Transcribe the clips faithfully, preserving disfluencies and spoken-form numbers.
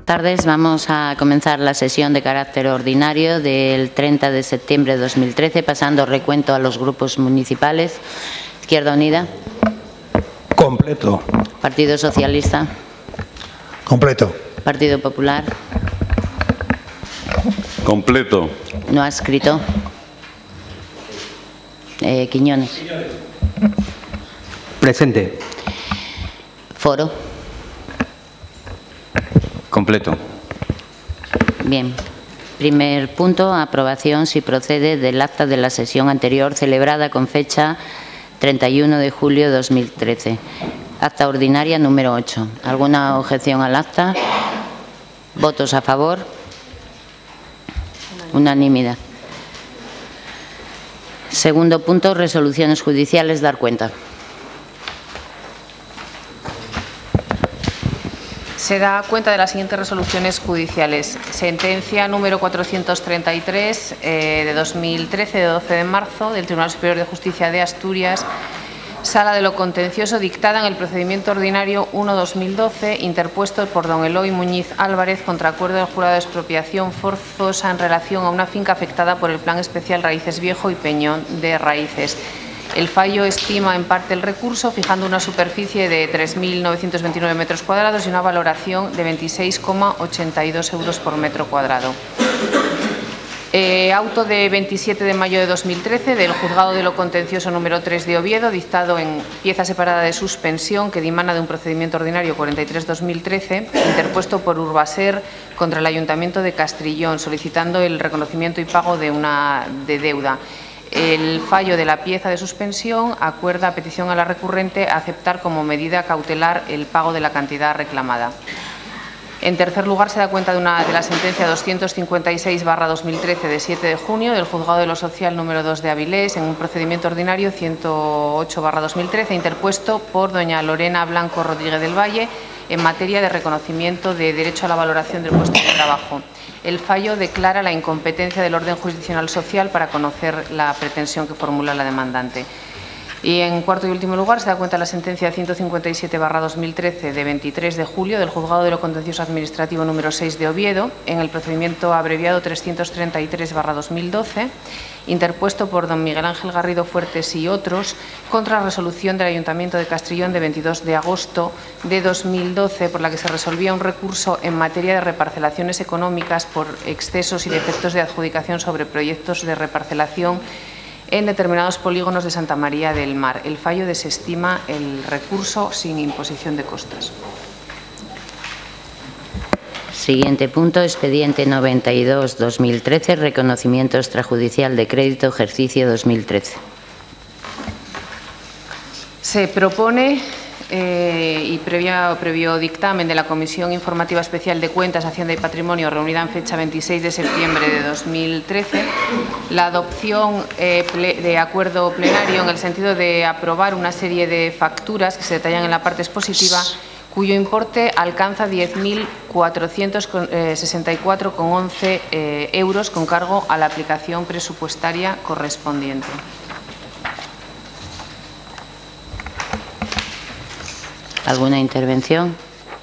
Tardes. Vamos a comenzar la sesión de carácter ordinario del treinta de septiembre de dos mil trece, pasando recuento a los grupos municipales. Izquierda Unida. Completo. Partido Socialista. Completo. Partido Popular. Completo. No adscrito. Eh, Quiñones. Presente. Foro. Completo. Bien. Primer punto, aprobación, si procede, del acta de la sesión anterior celebrada con fecha treinta y uno de julio de dos mil trece. Acta ordinaria número ocho. ¿Alguna objeción al acta? ¿Votos a favor? Unanimidad. Segundo punto, resoluciones judiciales, dar cuenta. Se da cuenta de las siguientes resoluciones judiciales. Sentencia número cuatrocientos treinta y tres eh, de dos mil trece, de doce de marzo, del Tribunal Superior de Justicia de Asturias, Sala de lo Contencioso, dictada en el procedimiento ordinario uno barra dos mil doce, interpuesto por don Eloy Muñiz Álvarez contra acuerdo del jurado de expropiación forzosa en relación a una finca afectada por el Plan Especial Raíces Viejo y Peñón de Raíces. El fallo estima en parte el recurso, fijando una superficie de tres mil novecientos veintinueve metros cuadrados y una valoración de veintiséis coma ochenta y dos euros por metro cuadrado. Eh, auto de veintisiete de mayo de dos mil trece del Juzgado de lo Contencioso número tres de Oviedo, dictado en pieza separada de suspensión que dimana de un procedimiento ordinario cuarenta y tres barra dos mil trece, interpuesto por Urbaser contra el Ayuntamiento de Castrillón, solicitando el reconocimiento y pago de una de deuda. El fallo de la pieza de suspensión acuerda, a petición a la recurrente, aceptar como medida cautelar el pago de la cantidad reclamada. En tercer lugar, se da cuenta de, una, de la sentencia doscientos cincuenta y seis barra dos mil trece de siete de junio del Juzgado de lo Social número dos de Avilés, en un procedimiento ordinario ciento ocho barra dos mil trece, interpuesto por doña Lorena Blanco Rodríguez del Valle, en materia de reconocimiento de derecho a la valoración del puesto de trabajo. El fallo declara la incompetencia del orden jurisdiccional social para conocer la pretensión que formula la demandante. Y en cuarto y último lugar, se da cuenta la sentencia ciento cincuenta y siete barra dos mil trece de veintitrés de julio del Juzgado de lo Contencioso Administrativo número seis de Oviedo, en el procedimiento abreviado trescientos treinta y tres barra dos mil doce, interpuesto por don Miguel Ángel Garrido Fuertes y otros, contra la resolución del Ayuntamiento de Castrillón de veintidós de agosto de dos mil doce, por la que se resolvía un recurso en materia de reparcelaciones económicas por excesos y defectos de adjudicación sobre proyectos de reparcelación en determinados polígonos de Santa María del Mar. El fallo desestima el recurso sin imposición de costas. Siguiente punto, expediente noventa y dos barra dos mil trece, reconocimiento extrajudicial de crédito, ejercicio dos mil trece. Se propone, eh, y previa, previo dictamen de la Comisión Informativa Especial de Cuentas, Hacienda y Patrimonio, reunida en fecha veintiséis de septiembre de dos mil trece, la adopción eh, de acuerdo plenario en el sentido de aprobar una serie de facturas que se detallan en la parte expositiva, cuyo importe alcanza diez mil cuatrocientos sesenta y cuatro coma once eh, euros con cargo a la aplicación presupuestaria correspondiente. ¿Alguna intervención?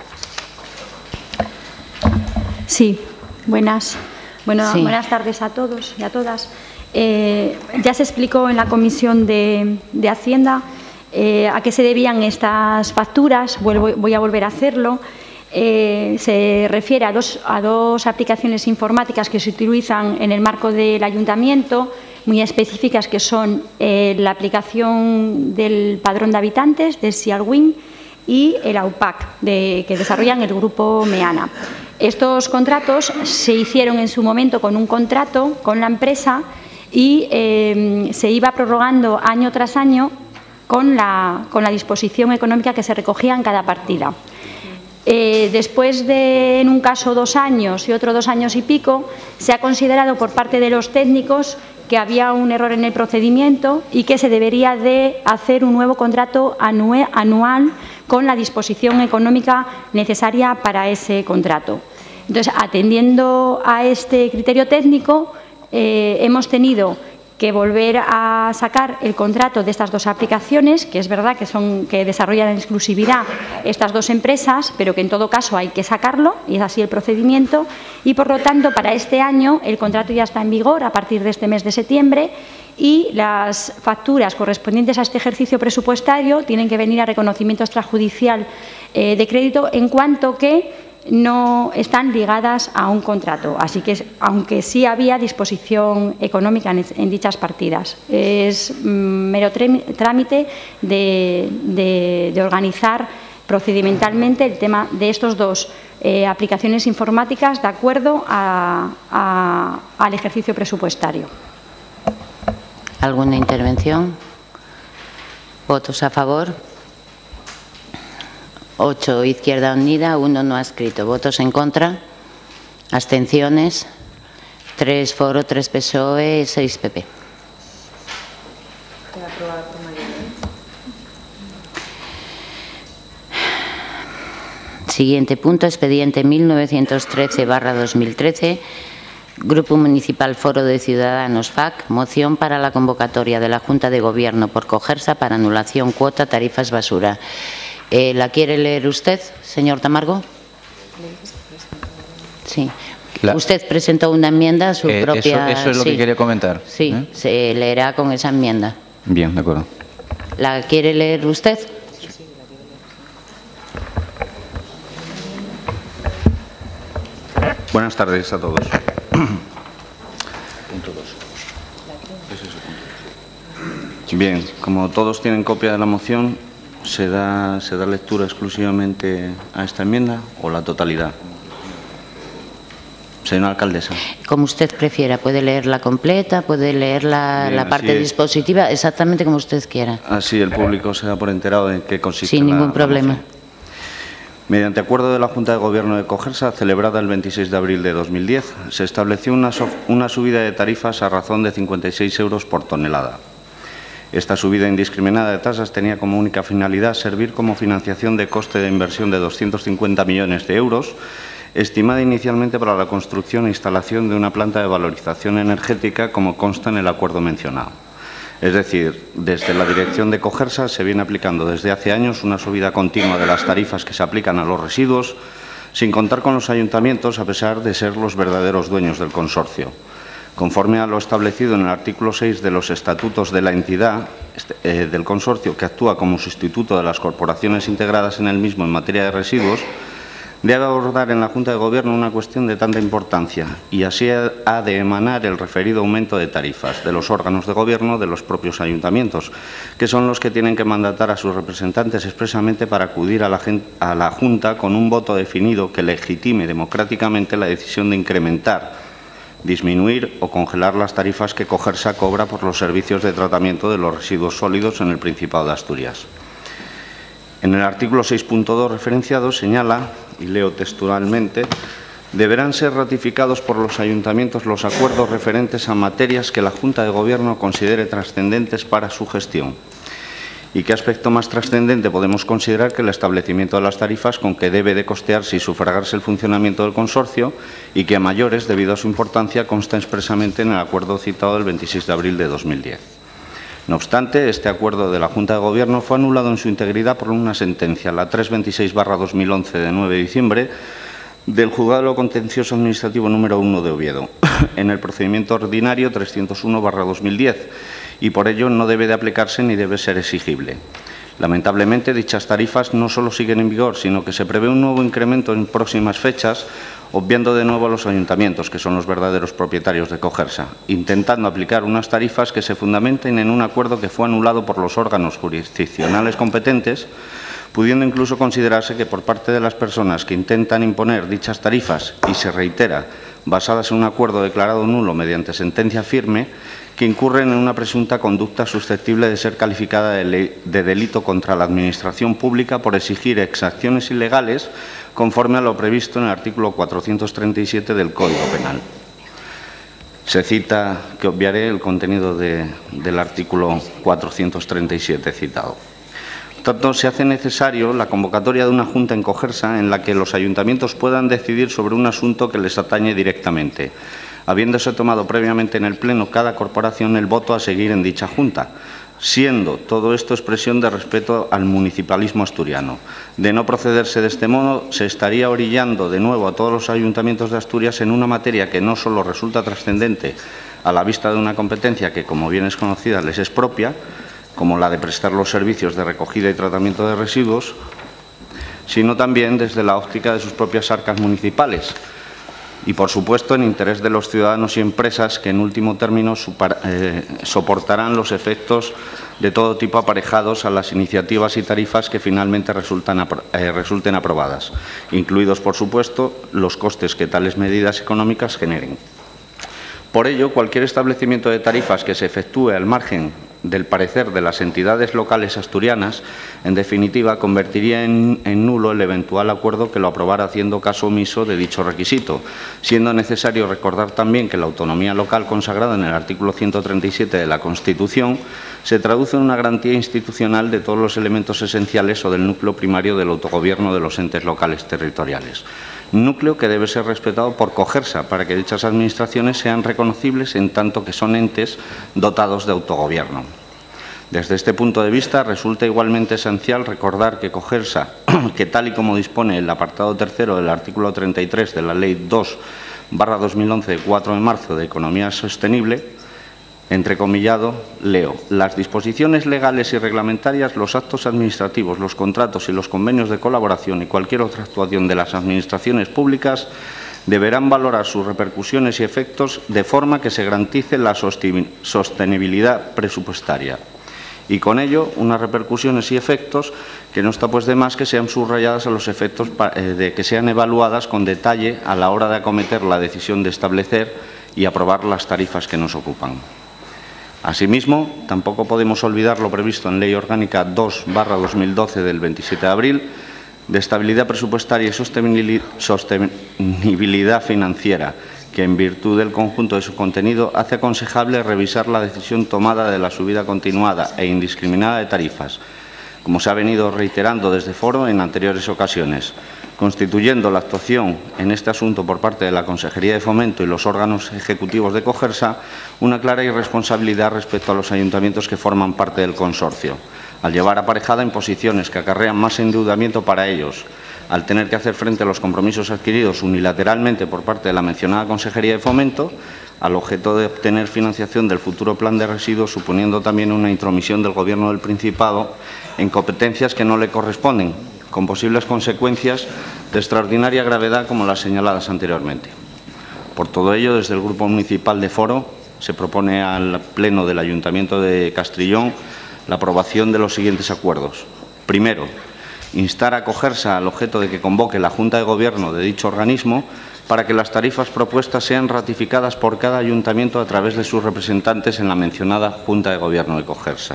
Sí, buenas. Bueno, Sí. Buenas tardes a todos y a todas. Eh, ya se explicó en la Comisión de, de Hacienda eh, a qué se debían estas facturas. Vuelvo, voy a volver a hacerlo. Eh, se refiere a dos, a dos aplicaciones informáticas que se utilizan en el marco del Ayuntamiento, muy específicas, que son eh, la aplicación del Padrón de Habitantes, de Sialwin, y el A U P A C, de, que desarrollan el Grupo Meana. Estos contratos se hicieron en su momento con un contrato con la empresa y eh, se iba prorrogando año tras año con la, con la disposición económica que se recogía en cada partida. Eh, después de, en un caso, dos años y otro dos años y pico, se ha considerado por parte de los técnicos que había un error en el procedimiento y que se debería de hacer un nuevo contrato anual con la disposición económica necesaria para ese contrato. Entonces, atendiendo a este criterio técnico, eh, hemos tenido que volver a sacar el contrato de estas dos aplicaciones, que es verdad que son que desarrollan en exclusividad estas dos empresas, pero que en todo caso hay que sacarlo y es así el procedimiento. Y por lo tanto, para este año el contrato ya está en vigor a partir de este mes de septiembre y las facturas correspondientes a este ejercicio presupuestario tienen que venir a reconocimiento extrajudicial eh, de crédito en cuanto que no están ligadas a un contrato. Así que, aunque sí había disposición económica en, en dichas partidas, es mm, mero trámite de, de, de organizar procedimentalmente el tema de estos dos eh, aplicaciones informáticas de acuerdo a, a, al ejercicio presupuestario. ¿Alguna intervención? ¿Votos a favor? ocho Izquierda Unida, uno no adscrito. ¿Votos en contra? ¿Abstenciones? tres Foro, tres P S O E, seis P P. Siguiente punto, expediente mil novecientos trece barra dos mil trece, Grupo Municipal Foro de Ciudadanos F A C, moción para la convocatoria de la Junta de Gobierno por Cogersa para anulación cuota tarifas basura. Eh, ¿La quiere leer usted, señor Tamargo? Sí. La, usted presentó una enmienda a su eh, propia... Eso, eso es lo sí, que quería comentar. Sí, ¿eh? Se leerá con esa enmienda. Bien, de acuerdo. ¿La quiere leer usted? Buenas tardes a todos. Bien, como todos tienen copia de la moción, ¿se da, se da lectura exclusivamente a esta enmienda o la totalidad? Señora alcaldesa. Como usted prefiera, puede leerla completa, puede leer la, Bien, la parte dispositiva, exactamente como usted quiera. Así el público se da por enterado de qué consiste. Sin la, ningún problema. La Mediante acuerdo de la Junta de Gobierno de Cogersa, celebrada el veintiséis de abril de dos mil diez, se estableció una, so una subida de tarifas a razón de cincuenta y seis euros por tonelada. Esta subida indiscriminada de tasas tenía como única finalidad servir como financiación de coste de inversión de doscientos cincuenta millones de euros, estimada inicialmente para la construcción e instalación de una planta de valorización energética, como consta en el acuerdo mencionado. Es decir, desde la dirección de Cogersa se viene aplicando desde hace años una subida continua de las tarifas que se aplican a los residuos, sin contar con los ayuntamientos, a pesar de ser los verdaderos dueños del consorcio. Conforme a lo establecido en el artículo seis de los estatutos de la entidad eh, del consorcio, que actúa como sustituto de las corporaciones integradas en el mismo en materia de residuos, debe abordar en la Junta de Gobierno una cuestión de tanta importancia y así ha de emanar el referido aumento de tarifas de los órganos de Gobierno de los propios ayuntamientos, que son los que tienen que mandatar a sus representantes expresamente para acudir a la, a la Junta con un voto definido que legitime democráticamente la decisión de incrementar, disminuir o congelar las tarifas que Cogersa cobra por los servicios de tratamiento de los residuos sólidos en el Principado de Asturias. En el artículo seis punto dos referenciado señala, y leo textualmente, deberán ser ratificados por los ayuntamientos los acuerdos referentes a materias que la Junta de Gobierno considere trascendentes para su gestión. ¿Y qué aspecto más trascendente podemos considerar que el establecimiento de las tarifas con que debe de costearse y sufragarse el funcionamiento del consorcio y que a mayores, debido a su importancia, consta expresamente en el acuerdo citado del veintiséis de abril de dos mil diez? No obstante, este acuerdo de la Junta de Gobierno fue anulado en su integridad por una sentencia, la trescientos veintiséis barra dos mil once, de nueve de diciembre, del Juzgado de lo Contencioso Administrativo número uno de Oviedo, en el procedimiento ordinario trescientos uno barra dos mil diez, y por ello no debe de aplicarse ni debe ser exigible. Lamentablemente, dichas tarifas no solo siguen en vigor, sino que se prevé un nuevo incremento en próximas fechas, obviando de nuevo a los ayuntamientos, que son los verdaderos propietarios de Cogersa, intentando aplicar unas tarifas que se fundamenten en un acuerdo que fue anulado por los órganos jurisdiccionales competentes, pudiendo incluso considerarse que por parte de las personas que intentan imponer dichas tarifas, y se reitera, basadas en un acuerdo declarado nulo mediante sentencia firme, que incurren en una presunta conducta susceptible de ser calificada de, de delito contra la Administración Pública por exigir exacciones ilegales conforme a lo previsto en el artículo cuatrocientos treinta y siete del Código Penal. Se cita, que obviaré el contenido de, del artículo cuatrocientos treinta y siete citado. Por tanto, se hace necesario la convocatoria de una Junta en Cogersa en la que los ayuntamientos puedan decidir sobre un asunto que les atañe directamente, habiéndose tomado previamente en el Pleno cada corporación el voto a seguir en dicha Junta, siendo todo esto expresión de respeto al municipalismo asturiano. De no procederse de este modo, se estaría orillando de nuevo a todos los ayuntamientos de Asturias en una materia que no solo resulta trascendente a la vista de una competencia que, como bien es conocida, les es propia, como la de prestar los servicios de recogida y tratamiento de residuos, sino también desde la óptica de sus propias arcas municipales, y, por supuesto, en interés de los ciudadanos y empresas que, en último término, eh, soportarán los efectos de todo tipo aparejados a las iniciativas y tarifas que finalmente resultan, eh, resulten aprobadas, incluidos, por supuesto, los costes que tales medidas económicas generen. Por ello, cualquier establecimiento de tarifas que se efectúe al margen del parecer de las entidades locales asturianas, en definitiva, convertiría en, en nulo el eventual acuerdo que lo aprobara haciendo caso omiso de dicho requisito, siendo necesario recordar también que la autonomía local consagrada en el artículo ciento treinta y siete de la Constitución se traduce en una garantía institucional de todos los elementos esenciales o del núcleo primario del autogobierno de los entes locales territoriales. Núcleo que debe ser respetado por Cogersa para que dichas administraciones sean reconocibles en tanto que son entes dotados de autogobierno. Desde este punto de vista, resulta igualmente esencial recordar que Cogersa, que tal y como dispone el apartado tercero del artículo treinta y tres de la Ley dos barra dos mil once de cuatro de marzo de Economía Sostenible, entrecomillado, leo, las disposiciones legales y reglamentarias, los actos administrativos, los contratos y los convenios de colaboración y cualquier otra actuación de las administraciones públicas deberán valorar sus repercusiones y efectos de forma que se garantice la sostenibilidad presupuestaria. Y con ello, unas repercusiones y efectos que no está pues de más que sean subrayadas a los efectos de que sean evaluadas con detalle a la hora de acometer la decisión de establecer y aprobar las tarifas que nos ocupan. Asimismo, tampoco podemos olvidar lo previsto en Ley Orgánica dos barra dos mil doce del veintisiete de abril de estabilidad presupuestaria y sostenibilidad financiera, que en virtud del conjunto de su contenido hace aconsejable revisar la decisión tomada de la subida continuada e indiscriminada de tarifas, como se ha venido reiterando desde Foro en anteriores ocasiones, constituyendo la actuación en este asunto por parte de la Consejería de Fomento y los órganos ejecutivos de Cogersa una clara irresponsabilidad respecto a los ayuntamientos que forman parte del consorcio, al llevar aparejada imposiciones que acarrean más endeudamiento para ellos, al tener que hacer frente a los compromisos adquiridos unilateralmente por parte de la mencionada Consejería de Fomento, al objeto de obtener financiación del futuro plan de residuos, suponiendo también una intromisión del Gobierno del Principado en competencias que no le corresponden, con posibles consecuencias de extraordinaria gravedad como las señaladas anteriormente. Por todo ello, desde el Grupo Municipal de Foro se propone al Pleno del Ayuntamiento de Castrillón la aprobación de los siguientes acuerdos. Primero, instar a Cogersa al objeto de que convoque la Junta de Gobierno de dicho organismo para que las tarifas propuestas sean ratificadas por cada ayuntamiento a través de sus representantes en la mencionada Junta de Gobierno de Cogersa.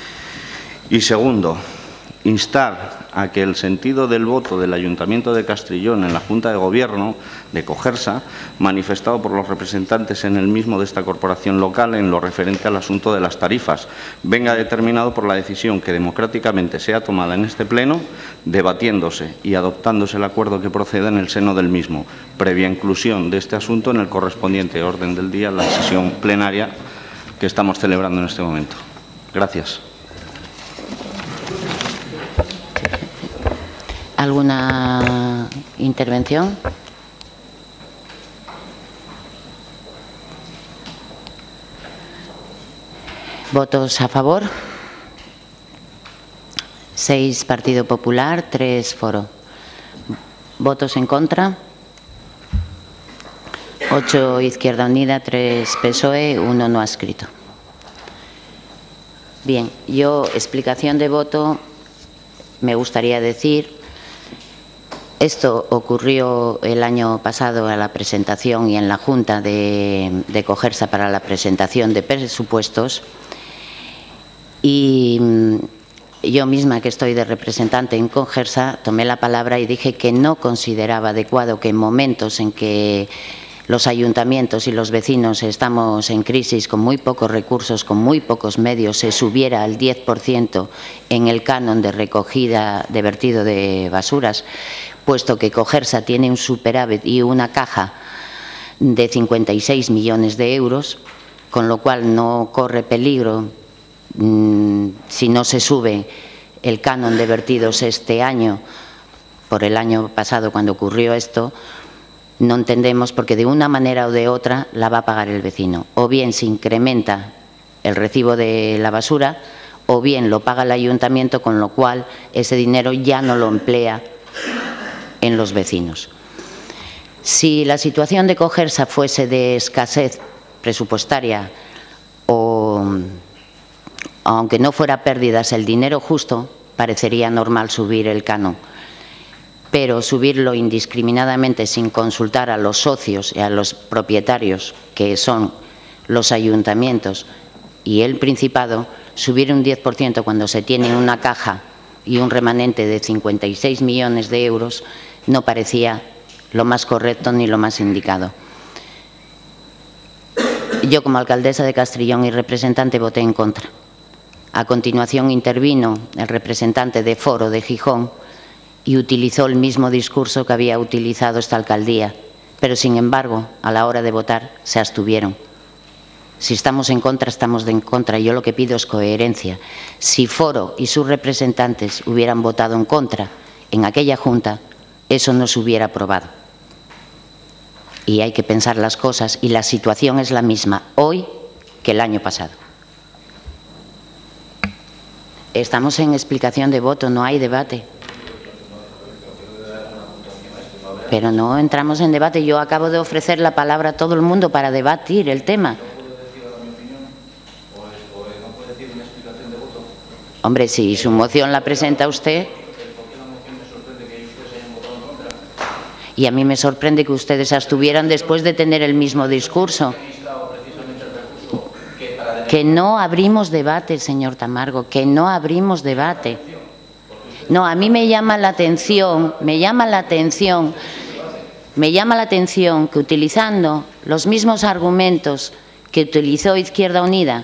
Y segundo, instar a que el sentido del voto del Ayuntamiento de Castrillón en la Junta de Gobierno de Cogersa, manifestado por los representantes en el mismo de esta corporación local en lo referente al asunto de las tarifas, venga determinado por la decisión que democráticamente sea tomada en este Pleno, debatiéndose y adoptándose el acuerdo que proceda en el seno del mismo, previa inclusión de este asunto en el correspondiente orden del día, la sesión plenaria que estamos celebrando en este momento. Gracias. ¿Alguna intervención? ¿Votos a favor? Seis Partido Popular, tres Foro. ¿Votos en contra? Ocho Izquierda Unida, tres P S O E, uno no adscrito. Bien, yo explicación de voto me gustaría decir. Esto ocurrió el año pasado a la presentación y en la Junta de, de Cogersa para la presentación de presupuestos y yo misma, que estoy de representante en Cogersa, tomé la palabra y dije que no consideraba adecuado que en momentos en que los ayuntamientos y los vecinos estamos en crisis con muy pocos recursos, con muy pocos medios, se subiera al diez por ciento en el canon de recogida de vertido de basuras, puesto que Cogersa tiene un superávit y una caja de cincuenta y seis millones de euros, con lo cual no corre peligro mmm, si no se sube el canon de vertidos este año, por el año pasado cuando ocurrió esto, no entendemos porque de una manera o de otra la va a pagar el vecino. O bien se incrementa el recibo de la basura, o bien lo paga el ayuntamiento, con lo cual ese dinero ya no lo emplea en los vecinos. Si la situación de Cogersa fuese de escasez presupuestaria o, aunque no fuera pérdidas, el dinero justo, parecería normal subir el canon. Pero subirlo indiscriminadamente sin consultar a los socios y a los propietarios, que son los ayuntamientos y el Principado, subir un diez por ciento cuando se tiene una caja y un remanente de cincuenta y seis millones de euros no parecía lo más correcto ni lo más indicado. Yo, como alcaldesa de Castrillón y representante, voté en contra. A continuación intervino el representante de Foro de Gijón y utilizó el mismo discurso que había utilizado esta alcaldía, pero sin embargo, a la hora de votar, se abstuvieron. Si estamos en contra, estamos en contra. Yo lo que pido es coherencia. Si Foro y sus representantes hubieran votado en contra en aquella Junta, eso no se hubiera aprobado. Y hay que pensar las cosas, y la situación es la misma hoy que el año pasado. Estamos en explicación de voto, no hay debate. Pero no entramos en debate. Yo acabo de ofrecer la palabra a todo el mundo para debatir el tema. Hombre, si su moción la presenta usted. Y a mí me sorprende que ustedes abstuvieran después de tener el mismo discurso. Que no abrimos debate, señor Tamargo, que no abrimos debate. No, a mí me llama la atención, me llama la atención, me llama la atención que utilizando los mismos argumentos que utilizó Izquierda Unida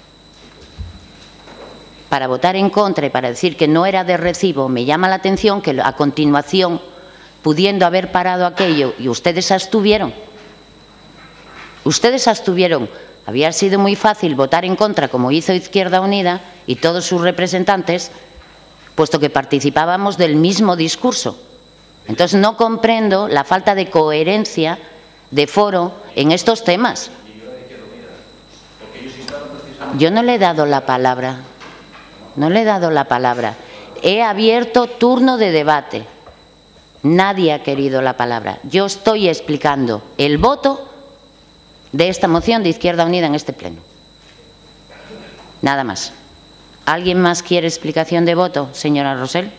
para votar en contra y para decir que no era de recibo, me llama la atención que a continuación, pudiendo haber parado aquello, y ustedes se abstuvieron. Ustedes se abstuvieron. Había sido muy fácil votar en contra, como hizo Izquierda Unida y todos sus representantes, puesto que participábamos del mismo discurso. Entonces no comprendo la falta de coherencia de Foro en estos temas. Yo no le he dado la palabra, no le he dado la palabra. He abierto turno de debate. Nadie ha querido la palabra. Yo estoy explicando el voto de esta moción de Izquierda Unida en este pleno. Nada más. ¿Alguien más quiere explicación de voto, señora Rosell?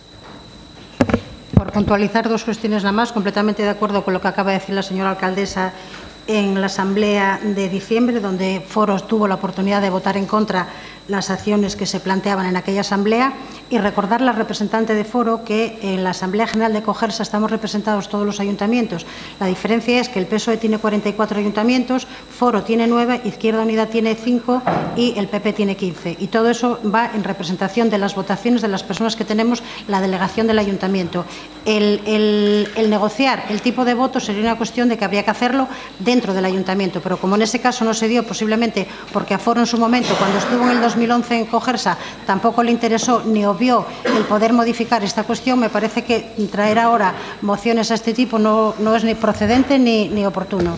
Por puntualizar dos cuestiones nada más, completamente de acuerdo con lo que acaba de decir la señora alcaldesa en la asamblea de diciembre, donde Foro tuvo la oportunidad de votar en contra las acciones que se planteaban en aquella asamblea, y recordar a la representante de Foro que en la Asamblea General de Cogersa estamos representados todos los ayuntamientos. La diferencia es que el P S O E tiene cuarenta y cuatro ayuntamientos, Foro tiene nueve, Izquierda Unida tiene cinco y el P P tiene quince. Y todo eso va en representación de las votaciones de las personas que tenemos la delegación del ayuntamiento. El, el, el negociar el tipo de voto sería una cuestión de que habría que hacerlo dentro del ayuntamiento, pero como en ese caso no se dio, posiblemente porque a Foro en su momento, cuando estuvo en el dos mil once en Cogersa, tampoco le interesó ni obvió el poder modificar esta cuestión, me parece que traer ahora mociones a este tipo no, no es ni procedente ni, ni oportuno.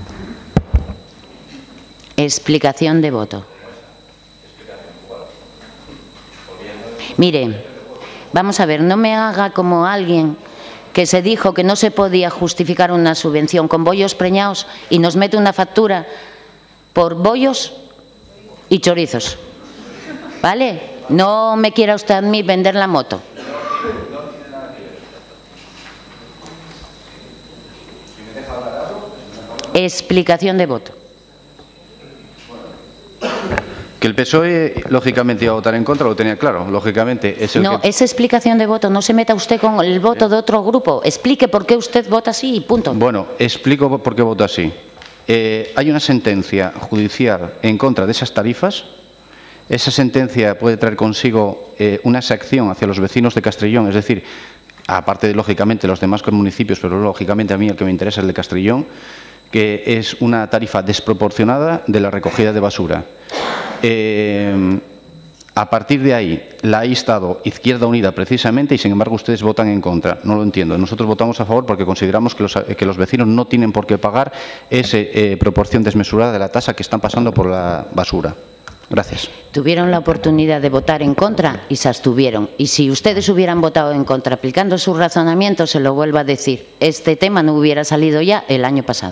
Explicación de voto. Mire, vamos a ver, no me haga como alguien que se dijo que no se podía justificar una subvención con bollos preñados y nos mete una factura por bollos y chorizos. ¿Vale? No me quiera usted a mí vender la moto. Explicación de voto. Que el P S O E, lógicamente, iba a votar en contra, lo tenía claro. Lógicamente, es el No, que... es explicación de voto. No se meta usted con el voto de otro grupo. Explique por qué usted vota así y punto. Bueno, explico por qué voto así. Eh, hay una sentencia judicial en contra de esas tarifas. Esa sentencia puede traer consigo eh, una exacción hacia los vecinos de Castrillón, es decir, aparte de, lógicamente, los demás municipios, pero lógicamente a mí el que me interesa es el de Castrillón, que es una tarifa desproporcionada de la recogida de basura. Eh, a partir de ahí, la ha instado Izquierda Unida precisamente y, sin embargo, ustedes votan en contra. No lo entiendo. Nosotros votamos a favor porque consideramos que los, que los vecinos no tienen por qué pagar esa eh, proporción desmesurada de la tasa que están pasando por la basura. Gracias. Tuvieron la oportunidad de votar en contra y se abstuvieron. Y si ustedes hubieran votado en contra, aplicando su razonamiento, se lo vuelvo a decir, este tema no hubiera salido ya el año pasado.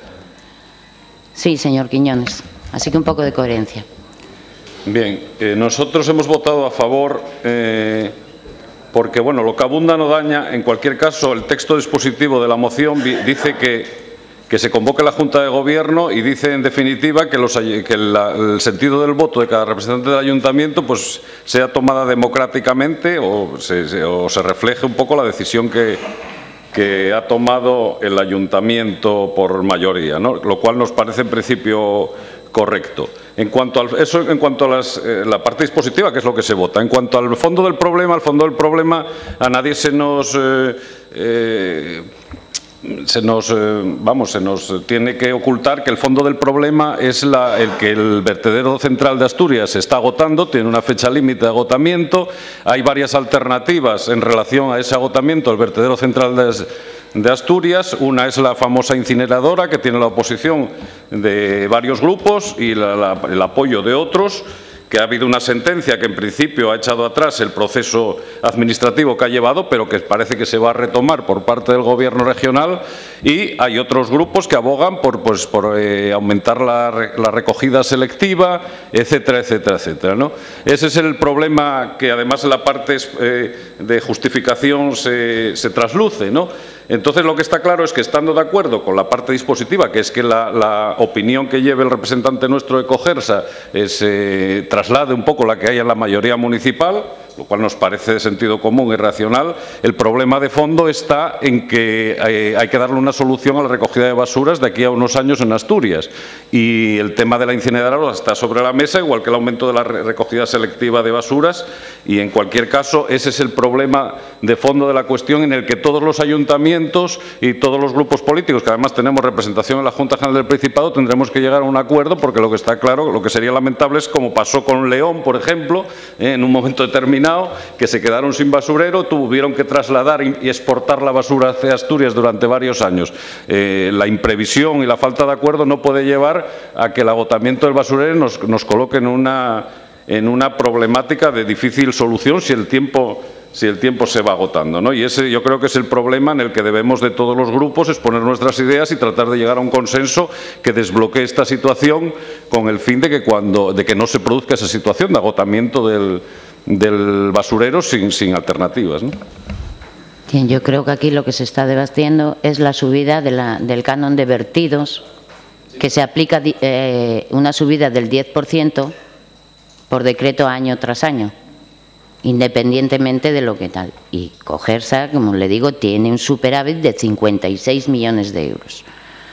Sí, señor Quiñones. Así que un poco de coherencia. Bien, eh, nosotros hemos votado a favor eh, porque, bueno, lo que abunda no daña. En cualquier caso, el texto dispositivo de la moción dice que que se convoque la Junta de Gobierno y dice, en definitiva, que, los, que la, el sentido del voto de cada representante del Ayuntamiento pues, sea tomada democráticamente o se, se, o se refleje un poco la decisión que, que ha tomado el Ayuntamiento por mayoría, ¿no? Lo cual nos parece en principio correcto. En cuanto al, eso en cuanto a las, eh, la parte dispositiva, que es lo que se vota. En cuanto al fondo del problema, al fondo del problema a nadie se nos... Eh, eh, Se nos, eh, vamos, se nos tiene que ocultar que el fondo del problema es la, el que el vertedero central de Asturias se está agotando, tiene una fecha límite de agotamiento, hay varias alternativas en relación a ese agotamiento, el vertedero central de, de Asturias. Una es la famosa incineradora, que tiene la oposición de varios grupos y la, la, el apoyo de otros, que ha habido una sentencia que en principio ha echado atrás el proceso administrativo que ha llevado, pero que parece que se va a retomar por parte del Gobierno regional, y hay otros grupos que abogan por, pues, por eh, aumentar la, la recogida selectiva, etcétera, etcétera, etcétera, ¿no? Ese es el problema que además en la parte eh, de justificación se, se trasluce, ¿no? Entonces, lo que está claro es que, estando de acuerdo con la parte dispositiva, que es que la, la opinión que lleve el representante nuestro de Cogersa es, eh, traslade un poco la que hay en la mayoría municipal, lo cual nos parece de sentido común y racional, el problema de fondo está en que eh, hay que darle una solución a la recogida de basuras de aquí a unos años en Asturias. Y el tema de la incineradora está sobre la mesa, igual que el aumento de la recogida selectiva de basuras, y en cualquier caso ese es el problema de fondo de la cuestión, en el que todos los ayuntamientos y todos los grupos políticos, que además tenemos representación en la Junta General del Principado, tendremos que llegar a un acuerdo, porque lo que está claro, lo que sería lamentable es como pasó con León, por ejemplo, eh, en un momento determinado, que se quedaron sin basurero, tuvieron que trasladar y exportar la basura hacia Asturias durante varios años. Eh, la imprevisión y la falta de acuerdo no puede llevar a que el agotamiento del basurero nos, nos coloque en una, en una problemática de difícil solución si el tiempo... si el tiempo se va agotando, ¿no? Y ese yo creo que es el problema en el que debemos de todos los grupos exponer nuestras ideas y tratar de llegar a un consenso que desbloquee esta situación, con el fin de que, cuando, de que no se produzca esa situación de agotamiento del, del basurero sin, sin alternativas, ¿no? Bien, yo creo que aquí lo que se está debatiendo es la subida de la, del canon de vertidos, que se aplica eh, una subida del diez por ciento por decreto año tras año, independientemente de lo que tal. Y Cogersa, como le digo, tiene un superávit de cincuenta y seis millones de euros.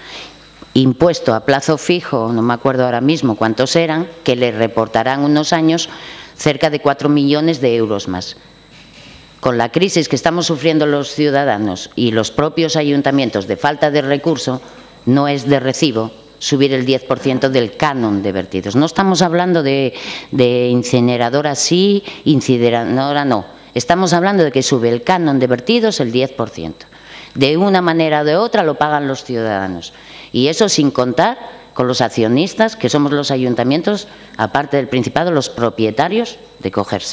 Impuesto a plazo fijo, no me acuerdo ahora mismo cuántos eran, que le reportarán unos años cerca de cuatro millones de euros más. Con la crisis que estamos sufriendo los ciudadanos y los propios ayuntamientos de falta de recursos, no es de recibo subir el diez por ciento del canon de vertidos. No estamos hablando de, de incineradora sí, incineradora no. Estamos hablando de que sube el canon de vertidos el diez por ciento. De una manera o de otra lo pagan los ciudadanos. Y eso sin contar con los accionistas, que somos los ayuntamientos, aparte del Principado, los propietarios de Cogersa.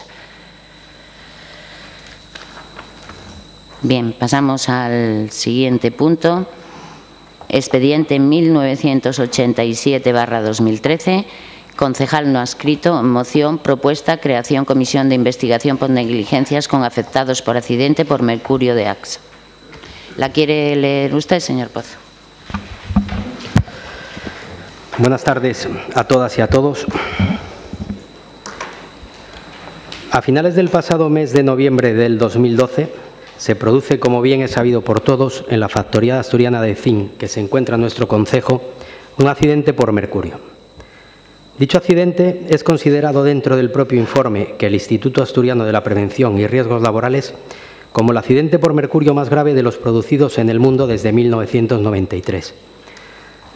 Bien, pasamos al siguiente punto. Expediente mil novecientos ochenta y siete barra dos mil trece, concejal no adscrito, moción, propuesta, creación comisión de investigación por negligencias con afectados por accidente por mercurio de AXA. ¿La quiere leer usted, señor Pozo? Buenas tardes a todas y a todos. A finales del pasado mes de noviembre del dos mil doce, se produce, como bien es sabido por todos, en la factoría asturiana de zinc, que se encuentra en nuestro concejo, un accidente por mercurio. Dicho accidente es considerado dentro del propio informe que el Instituto Asturiano de la Prevención y Riesgos Laborales como el accidente por mercurio más grave de los producidos en el mundo desde mil novecientos noventa y tres.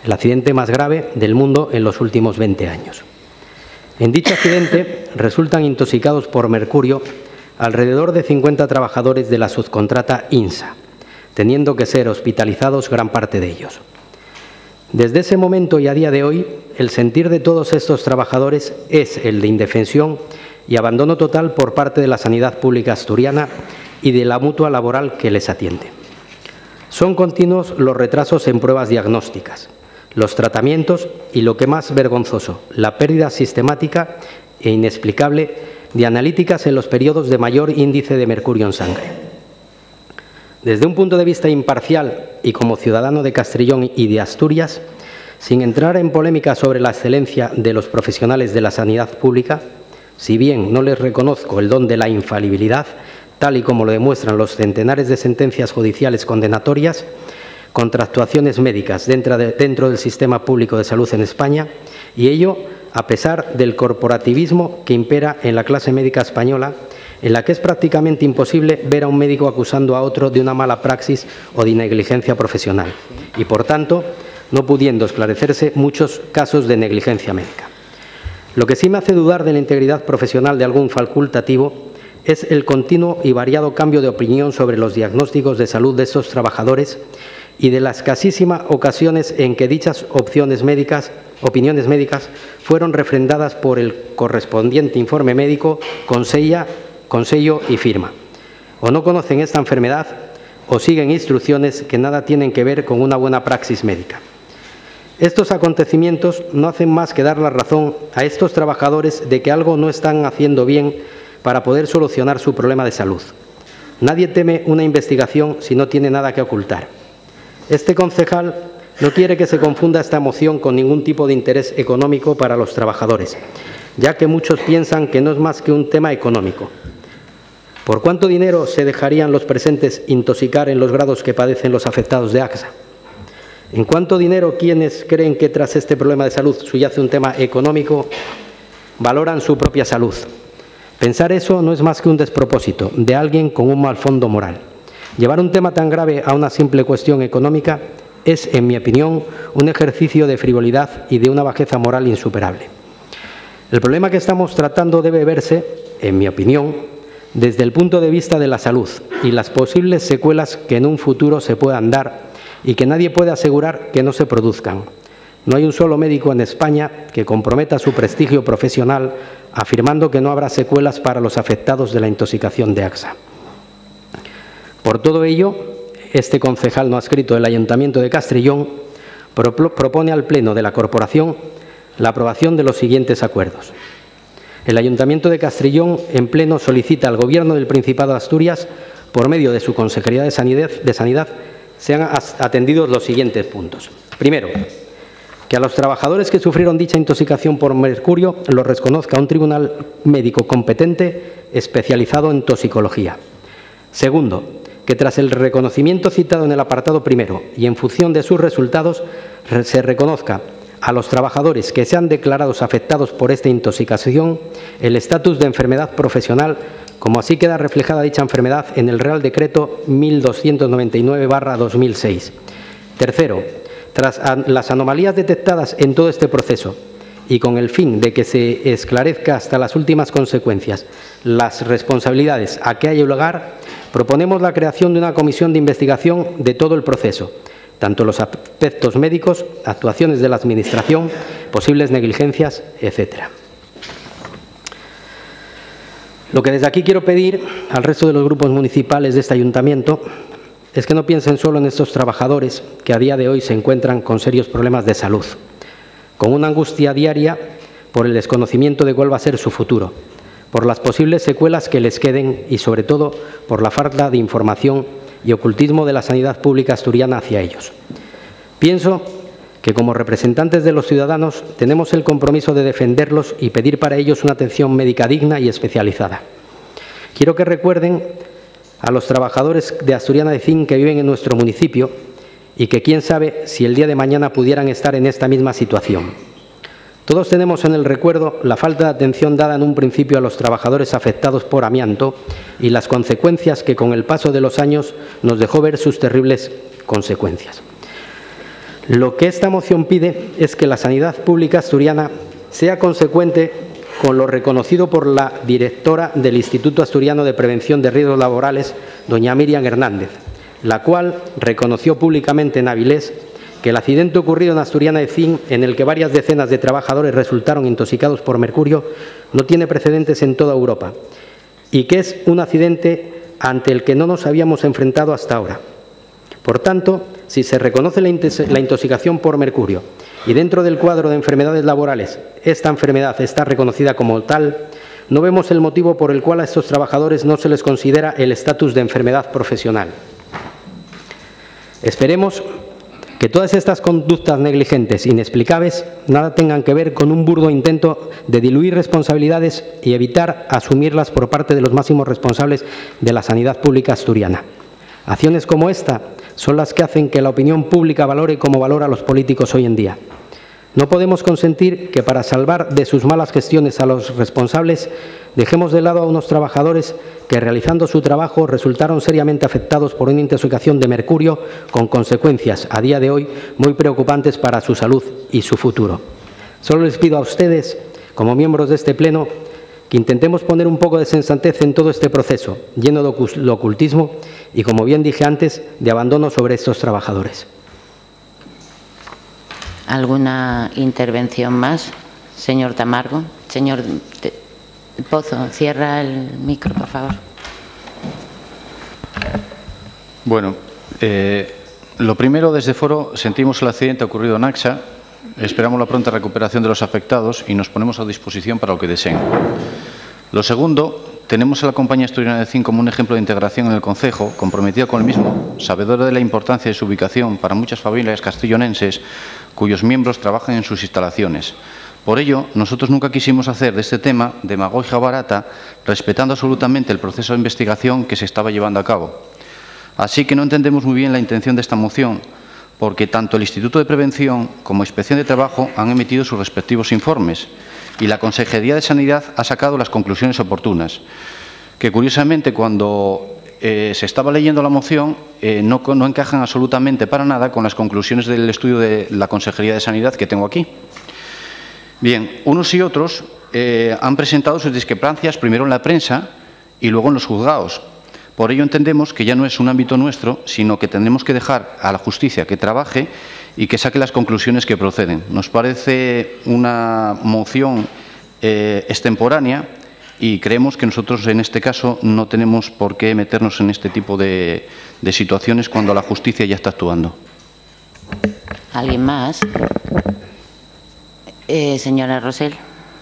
el accidente más grave del mundo en los últimos veinte años. En dicho accidente resultan intoxicados por mercurio alrededor de cincuenta trabajadores de la subcontrata INSA, teniendo que ser hospitalizados gran parte de ellos. Desde ese momento y a día de hoy, el sentir de todos estos trabajadores es el de indefensión y abandono total por parte de la sanidad pública asturiana y de la mutua laboral que les atiende. Son continuos los retrasos en pruebas diagnósticas, los tratamientos y, lo que más vergonzoso, la pérdida sistemática e inexplicable de analíticas en los periodos de mayor índice de mercurio en sangre. Desde un punto de vista imparcial y como ciudadano de Castrillón y de Asturias, sin entrar en polémica sobre la excelencia de los profesionales de la sanidad pública, si bien no les reconozco el don de la infalibilidad, tal y como lo demuestran los centenares de sentencias judiciales condenatorias contra actuaciones médicas dentro, de, dentro del sistema público de salud en España, y ello a pesar del corporativismo que impera en la clase médica española, en la que es prácticamente imposible ver a un médico acusando a otro de una mala praxis o de negligencia profesional, y por tanto no pudiendo esclarecerse muchos casos de negligencia médica. Lo que sí me hace dudar de la integridad profesional de algún facultativo es el continuo y variado cambio de opinión sobre los diagnósticos de salud de estos trabajadores y de las escasísimas ocasiones en que dichas opciones médicas, opiniones médicas fueron refrendadas por el correspondiente informe médico con, sella, con sello y firma. O no conocen esta enfermedad o siguen instrucciones que nada tienen que ver con una buena praxis médica. Estos acontecimientos no hacen más que dar la razón a estos trabajadores de que algo no están haciendo bien para poder solucionar su problema de salud. Nadie teme una investigación si no tiene nada que ocultar. Este concejal no quiere que se confunda esta moción con ningún tipo de interés económico para los trabajadores, ya que muchos piensan que no es más que un tema económico. ¿Por cuánto dinero se dejarían los presentes intoxicar en los grados que padecen los afectados de AXA? ¿En cuánto dinero quienes creen que tras este problema de salud subyace un tema económico valoran su propia salud? Pensar eso no es más que un despropósito de alguien con un mal fondo moral. Llevar un tema tan grave a una simple cuestión económica es, en mi opinión, un ejercicio de frivolidad y de una bajeza moral insuperable. El problema que estamos tratando debe verse, en mi opinión, desde el punto de vista de la salud y las posibles secuelas que en un futuro se puedan dar y que nadie puede asegurar que no se produzcan. No hay un solo médico en España que comprometa su prestigio profesional afirmando que no habrá secuelas para los afectados de la intoxicación de AXA. Por todo ello, este concejal no adscrito del Ayuntamiento de Castrillón propone al Pleno de la Corporación la aprobación de los siguientes acuerdos. El Ayuntamiento de Castrillón, en Pleno, solicita al Gobierno del Principado de Asturias, por medio de su Consejería de Sanidad, de Sanidad sean atendidos los siguientes puntos. Primero, que a los trabajadores que sufrieron dicha intoxicación por mercurio los reconozca un tribunal médico competente especializado en toxicología. Segundo, que tras el reconocimiento citado en el apartado primero y en función de sus resultados se reconozca a los trabajadores que sean declarados afectados por esta intoxicación el estatus de enfermedad profesional, como así queda reflejada dicha enfermedad en el Real Decreto mil doscientos noventa y nueve barra dos mil seis. Tercero, tras las anomalías detectadas en todo este proceso y con el fin de que se esclarezca hasta las últimas consecuencias las responsabilidades a que haya lugar, proponemos la creación de una comisión de investigación de todo el proceso, tanto los aspectos médicos, actuaciones de la Administración, posibles negligencias, etcétera. Lo que desde aquí quiero pedir al resto de los grupos municipales de este ayuntamiento es que no piensen solo en estos trabajadores que a día de hoy se encuentran con serios problemas de salud, con una angustia diaria por el desconocimiento de cuál va a ser su futuro, por las posibles secuelas que les queden y, sobre todo, por la falta de información y ocultismo de la sanidad pública asturiana hacia ellos. Pienso que, como representantes de los ciudadanos, tenemos el compromiso de defenderlos y pedir para ellos una atención médica digna y especializada. Quiero que recuerden a los trabajadores de Asturiana de Zinc que viven en nuestro municipio y que quién sabe si el día de mañana pudieran estar en esta misma situación. Todos tenemos en el recuerdo la falta de atención dada en un principio a los trabajadores afectados por amianto y las consecuencias que con el paso de los años nos dejó ver sus terribles consecuencias. Lo que esta moción pide es que la sanidad pública asturiana sea consecuente con lo reconocido por la directora del Instituto Asturiano de Prevención de Riesgos Laborales, doña Miriam Hernández, la cual reconoció públicamente en Avilés que el accidente ocurrido en Asturiana de Zinc, en el que varias decenas de trabajadores resultaron intoxicados por mercurio, no tiene precedentes en toda Europa y que es un accidente ante el que no nos habíamos enfrentado hasta ahora. Por tanto, si se reconoce la intoxicación por mercurio y dentro del cuadro de enfermedades laborales esta enfermedad está reconocida como tal, no vemos el motivo por el cual a estos trabajadores no se les considera el estatus de enfermedad profesional. Esperemos que todas estas conductas negligentes, inexplicables, nada tengan que ver con un burdo intento de diluir responsabilidades y evitar asumirlas por parte de los máximos responsables de la sanidad pública asturiana. Acciones como esta son las que hacen que la opinión pública valore como valora a los políticos hoy en día. No podemos consentir que para salvar de sus malas gestiones a los responsables dejemos de lado a unos trabajadores que realizando su trabajo resultaron seriamente afectados por una intoxicación de mercurio con consecuencias a día de hoy muy preocupantes para su salud y su futuro. Solo les pido a ustedes, como miembros de este Pleno, que intentemos poner un poco de sensatez en todo este proceso, lleno de ocultismo y, como bien dije antes, de abandono sobre estos trabajadores. ¿Alguna intervención más? Señor Tamargo. Señor Pozo, cierra el micro, por favor. Bueno, eh, lo primero, desde Foro sentimos el accidente ocurrido en Axa, esperamos la pronta recuperación de los afectados y nos ponemos a disposición para lo que deseen. Lo segundo, tenemos a la compañía asturiana de Zinc como un ejemplo de integración en el concejo, comprometida con el mismo, sabedora de la importancia de su ubicación para muchas familias castellonenses cuyos miembros trabajan en sus instalaciones. Por ello, nosotros nunca quisimos hacer de este tema demagogia barata, respetando absolutamente el proceso de investigación que se estaba llevando a cabo. Así que no entendemos muy bien la intención de esta moción, porque tanto el Instituto de Prevención como Inspección de Trabajo han emitido sus respectivos informes y la Consejería de Sanidad ha sacado las conclusiones oportunas, que curiosamente cuando eh, se estaba leyendo la moción eh, no, no encajan absolutamente para nada con las conclusiones del estudio de la Consejería de Sanidad que tengo aquí. Bien, unos y otros eh, han presentado sus discrepancias primero en la prensa y luego en los juzgados. Por ello entendemos que ya no es un ámbito nuestro, sino que tendremos que dejar a la justicia que trabaje y que saque las conclusiones que proceden. Nos parece una moción eh, extemporánea y creemos que nosotros en este caso no tenemos por qué meternos en este tipo de, de situaciones cuando la justicia ya está actuando. ¿Alguien más? Eh, señora Rosell.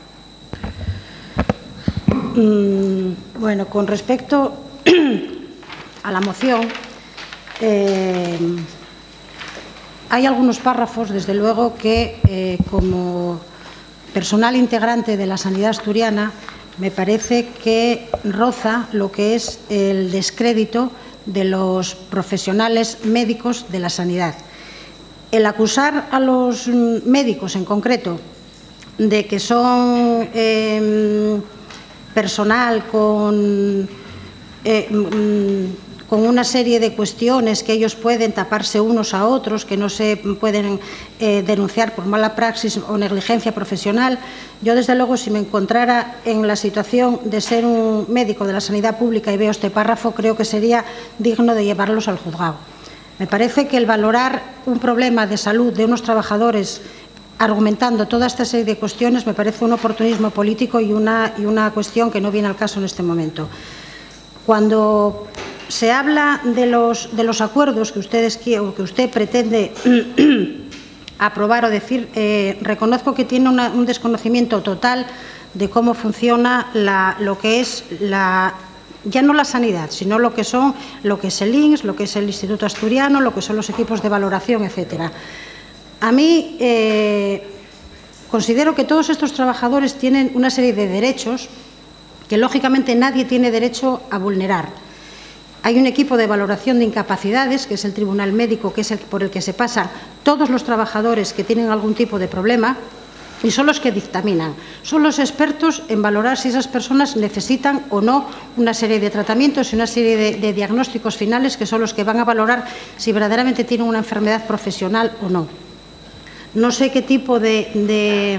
Mm, bueno, con respecto a la moción, eh, hay algunos párrafos, desde luego, que eh, como personal integrante de la sanidad asturiana me parece que roza lo que es el descrédito de los profesionales médicos de la sanidad. El acusar a los médicos en concreto de que son eh, personal con, eh, con una serie de cuestiones que ellos pueden taparse unos a otros, que no se pueden eh, denunciar por mala praxis o negligencia profesional. Yo, desde luego, si me encontrara en la situación de ser un médico de la sanidad pública y veo este párrafo, creo que sería digno de llevarlos al juzgado. Me parece que el valorar un problema de salud de unos trabajadores argumentando toda esta serie de cuestiones me parece un oportunismo político y una, y una cuestión que no viene al caso en este momento. Cuando se habla de los, de los acuerdos que, ustedes, que usted pretende aprobar o decir, eh, reconozco que tiene una, un desconocimiento total de cómo funciona la, lo que es la... ya no la sanidad, sino lo que son, lo que es el I N S, lo que es el Instituto Asturiano, lo que son los equipos de valoración, etcétera. A mí eh, considero que todos estos trabajadores tienen una serie de derechos que, lógicamente, nadie tiene derecho a vulnerar. Hay un equipo de valoración de incapacidades, que es el Tribunal Médico, que es el por el que se pasan todos los trabajadores que tienen algún tipo de problema, y son los que dictaminan. Son los expertos en valorar si esas personas necesitan o no una serie de tratamientos y una serie de, de diagnósticos finales, que son los que van a valorar si verdaderamente tienen una enfermedad profesional o no. No sé qué tipo de, de,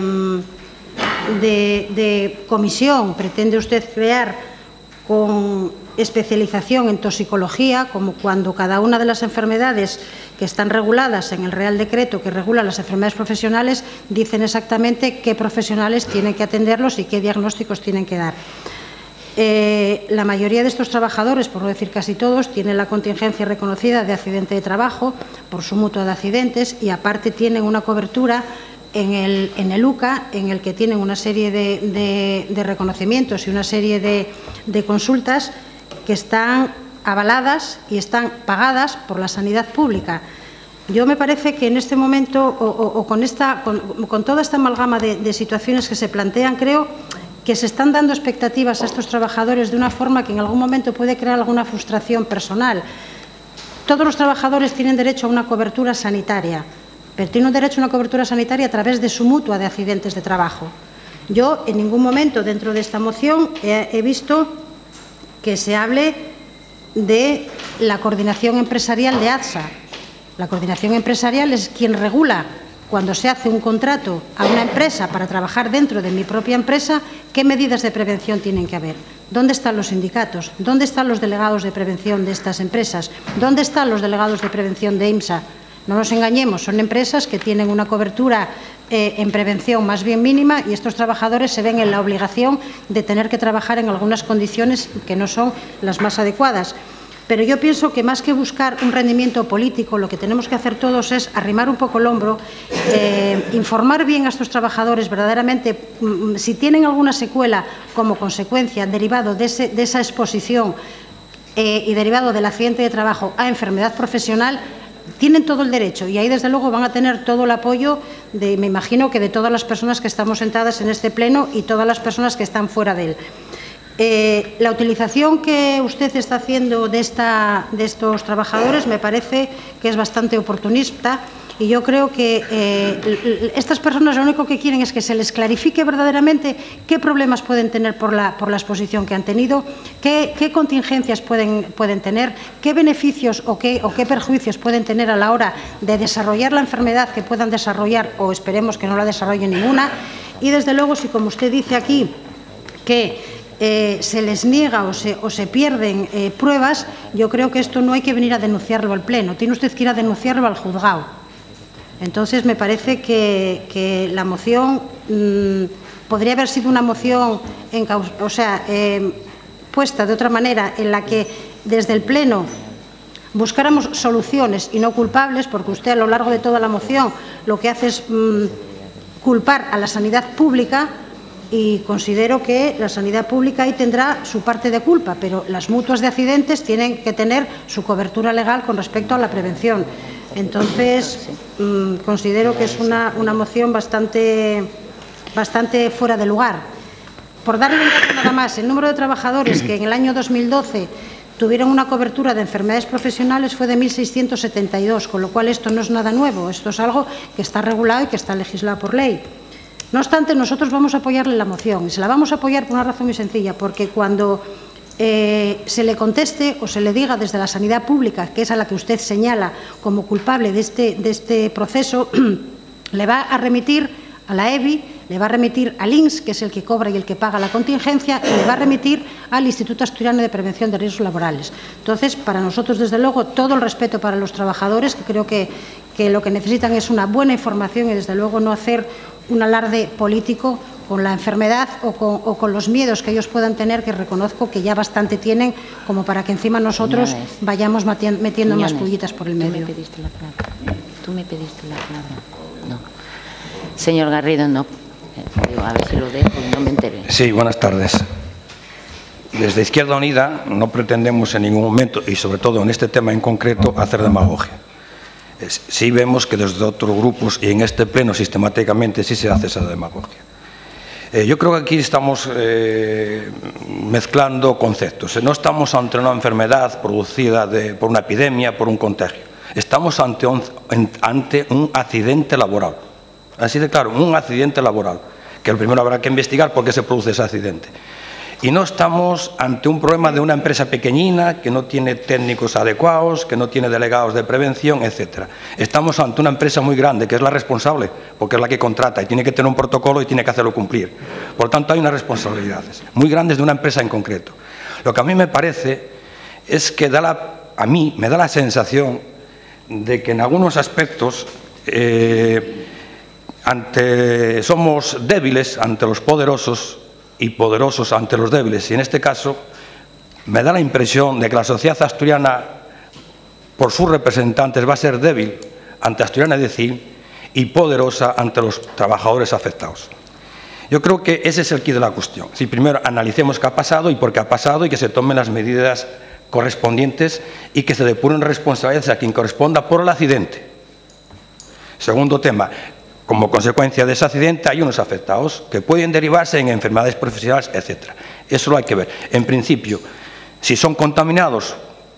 de, de comisión pretende usted crear con especialización en toxicología, como cuando cada una de las enfermedades que están reguladas en el Real Decreto que regula las enfermedades profesionales dicen exactamente qué profesionales tienen que atenderlos y qué diagnósticos tienen que dar. Eh, la mayoría de estos trabajadores, por no decir casi todos, tienen la contingencia reconocida de accidente de trabajo por su mutua de accidentes y aparte tienen una cobertura en el, en el U C A en el que tienen una serie de, de, de reconocimientos y una serie de, de consultas que están avaladas y están pagadas por la sanidad pública. Yo me parece que en este momento, o, o, o con, esta, con, con toda esta amalgama de, de situaciones que se plantean, creo que se están dando expectativas a estos trabajadores de una forma que en algún momento puede crear alguna frustración personal. Todos los trabajadores tienen derecho a una cobertura sanitaria, pero tienen derecho a una cobertura sanitaria a través de su mutua de accidentes de trabajo. Yo en ningún momento dentro de esta moción he, he visto que se hable de la coordinación empresarial de A T S A. La coordinación empresarial es quien regula, cuando se hace un contrato a una empresa para trabajar dentro de mi propia empresa, qué medidas de prevención tienen que haber. ¿Dónde están los sindicatos? ¿Dónde están los delegados de prevención de estas empresas? ¿Dónde están los delegados de prevención de IMSA? No nos engañemos, son empresas que tienen una cobertura eh, en prevención más bien mínima y estos trabajadores se ven en la obligación de tener que trabajar en algunas condiciones que no son las más adecuadas. Pero yo pienso que más que buscar un rendimiento político, lo que tenemos que hacer todos es arrimar un poco el hombro, eh, informar bien a estos trabajadores verdaderamente si tienen alguna secuela como consecuencia derivado de, ese, de esa exposición eh, y derivado del accidente de trabajo a enfermedad profesional. Tienen todo el derecho y ahí desde luego van a tener todo el apoyo de, me imagino que de todas las personas que estamos sentadas en este pleno y todas las personas que están fuera de él. Eh, la utilización que usted está haciendo de, esta, de estos trabajadores me parece que es bastante oportunista y yo creo que eh, estas personas lo único que quieren es que se les clarifique verdaderamente qué problemas pueden tener por la, por la exposición que han tenido, qué, qué contingencias pueden, pueden tener, qué beneficios o qué, o qué perjuicios pueden tener a la hora de desarrollar la enfermedad que puedan desarrollar o esperemos que no la desarrollen ninguna y desde luego si como usted dice aquí que Eh, se les niega o se, o se pierden eh, pruebas, yo creo que esto no hay que venir a denunciarlo al Pleno, tiene usted que ir a denunciarlo al juzgado. Entonces, me parece que, que la moción mmm, podría haber sido una moción en, o sea, eh, puesta de otra manera, en la que desde el Pleno buscáramos soluciones y no culpables, porque usted a lo largo de toda la moción lo que hace es mmm, culpar a la sanidad pública. Y considero que la sanidad pública ahí tendrá su parte de culpa, pero las mutuas de accidentes tienen que tener su cobertura legal con respecto a la prevención. Entonces, mmm, considero que es una, una moción bastante, bastante fuera de lugar. Por darle un dato nada más, el número de trabajadores que en el año dos mil doce tuvieron una cobertura de enfermedades profesionales fue de mil seiscientos setenta y dos, con lo cual esto no es nada nuevo, esto es algo que está regulado y que está legislado por ley. No obstante, nosotros vamos a apoyarle la moción y se la vamos a apoyar por una razón muy sencilla, porque cuando eh, se le conteste o se le diga desde la sanidad pública, que es a la que usted señala como culpable de este, de este proceso, le va a remitir a la E B I, le va a remitir al I N S, que es el que cobra y el que paga la contingencia, y le va a remitir al Instituto Asturiano de Prevención de Riesgos Laborales. Entonces, para nosotros, desde luego, todo el respeto para los trabajadores, que creo que, que lo que necesitan es una buena información y, desde luego, no hacer un alarde político con la enfermedad o con, o con los miedos que ellos puedan tener, que reconozco que ya bastante tienen, como para que encima nosotros vayamos metiendo Quiñones, más pullitas por el medio. ¿Tú me pediste la palabra? ¿Tú me pediste la palabra? No. Señor Garrido, no. Digo, a ver si lo dejo y no me enteré. Sí, buenas tardes. Desde Izquierda Unida no pretendemos en ningún momento, y sobre todo en este tema en concreto, hacer demagogia. Sí vemos que desde otros grupos y en este pleno sistemáticamente sí se hace esa demagogia. Eh, yo creo que aquí estamos eh, mezclando conceptos. No estamos ante una enfermedad producida de, por una epidemia, por un contagio. Estamos ante un, ante un accidente laboral. Así de claro, un accidente laboral, que el primero habrá que investigar por qué se produce ese accidente. Y no estamos ante un problema de una empresa pequeñina que no tiene técnicos adecuados, que no tiene delegados de prevención, etcétera. Estamos ante una empresa muy grande, que es la responsable, porque es la que contrata y tiene que tener un protocolo y tiene que hacerlo cumplir. Por tanto, hay unas responsabilidades muy grandes de una empresa en concreto. Lo que a mí me parece es que da la, a mí me da la sensación de que en algunos aspectos eh, ante, somos débiles ante los poderosos y poderosos ante los débiles. Y en este caso me da la impresión de que la sociedad asturiana, por sus representantes, va a ser débil ante Asturiana de C I N y poderosa ante los trabajadores afectados. Yo creo que ese es el quid de la cuestión. Si primero analicemos qué ha pasado y por qué ha pasado y que se tomen las medidas correspondientes y que se depuren responsabilidades a quien corresponda por el accidente. Segundo tema. Como consecuencia de ese accidente hay unos afectados que pueden derivarse en enfermedades profesionales, etcétera. Eso lo hay que ver. En principio, si son contaminados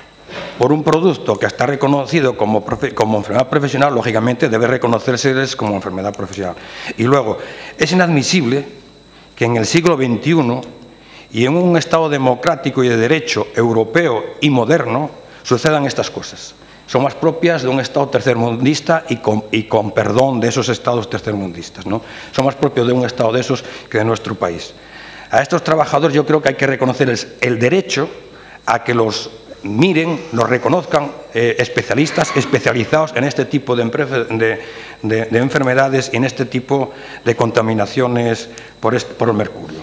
por un producto que está reconocido como, como enfermedad profesional, lógicamente debe reconocérseles como enfermedad profesional. Y luego, es inadmisible que en el siglo veintiuno y en un Estado democrático y de derecho europeo y moderno sucedan estas cosas. Son más propias de un Estado tercermundista y con, y con perdón de esos Estados tercermundistas, ¿no? Son más propios de un Estado de esos que de nuestro país. A estos trabajadores yo creo que hay que reconocerles el derecho a que los miren, los reconozcan eh, especialistas especializados en este tipo de, de, de, de enfermedades y en este tipo de contaminaciones por, este, por el mercurio.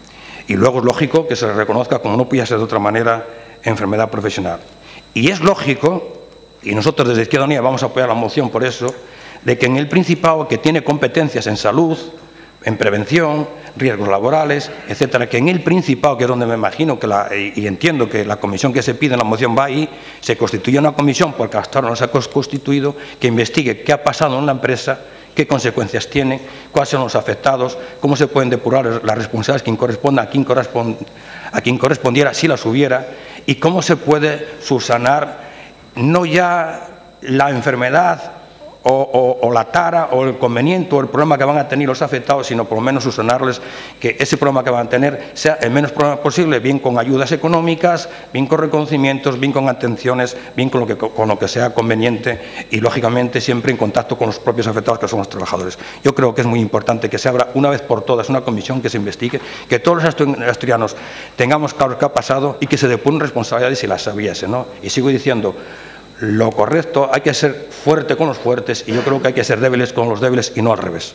Y luego es lógico que se les reconozca, como no podía ser de otra manera, enfermedad profesional. Y es lógico, y nosotros desde Izquierda Unida vamos a apoyar la moción por eso, de que en el Principado, que tiene competencias en salud, en prevención, riesgos laborales, etcétera, que en el Principado, que es donde me imagino que la, y, y entiendo que la comisión que se pide en la moción va ahí, se constituye una comisión, porque hasta ahora no se ha constituido, que investigue qué ha pasado en la empresa, qué consecuencias tiene, cuáles son los afectados, cómo se pueden depurar las responsabilidades, quién corresponda, a quién, correspond, a quién correspondiera, si las hubiera, y cómo se puede subsanar no ya la enfermedad o, o, o la tara o el inconveniente o el problema que van a tener los afectados, sino por lo menos subsanarles que ese problema que van a tener sea el menos problema posible, bien con ayudas económicas, bien con reconocimientos, bien con atenciones, bien con lo que, con lo que sea conveniente y, lógicamente, siempre en contacto con los propios afectados, que son los trabajadores. Yo creo que es muy importante que se abra una vez por todas una comisión que se investigue, que todos los asturianos tengamos claro qué ha pasado y que se depuren responsabilidades si las sabiese, ¿no? Y sigo diciendo, lo correcto, hay que ser fuerte con los fuertes y yo creo que hay que ser débiles con los débiles y no al revés.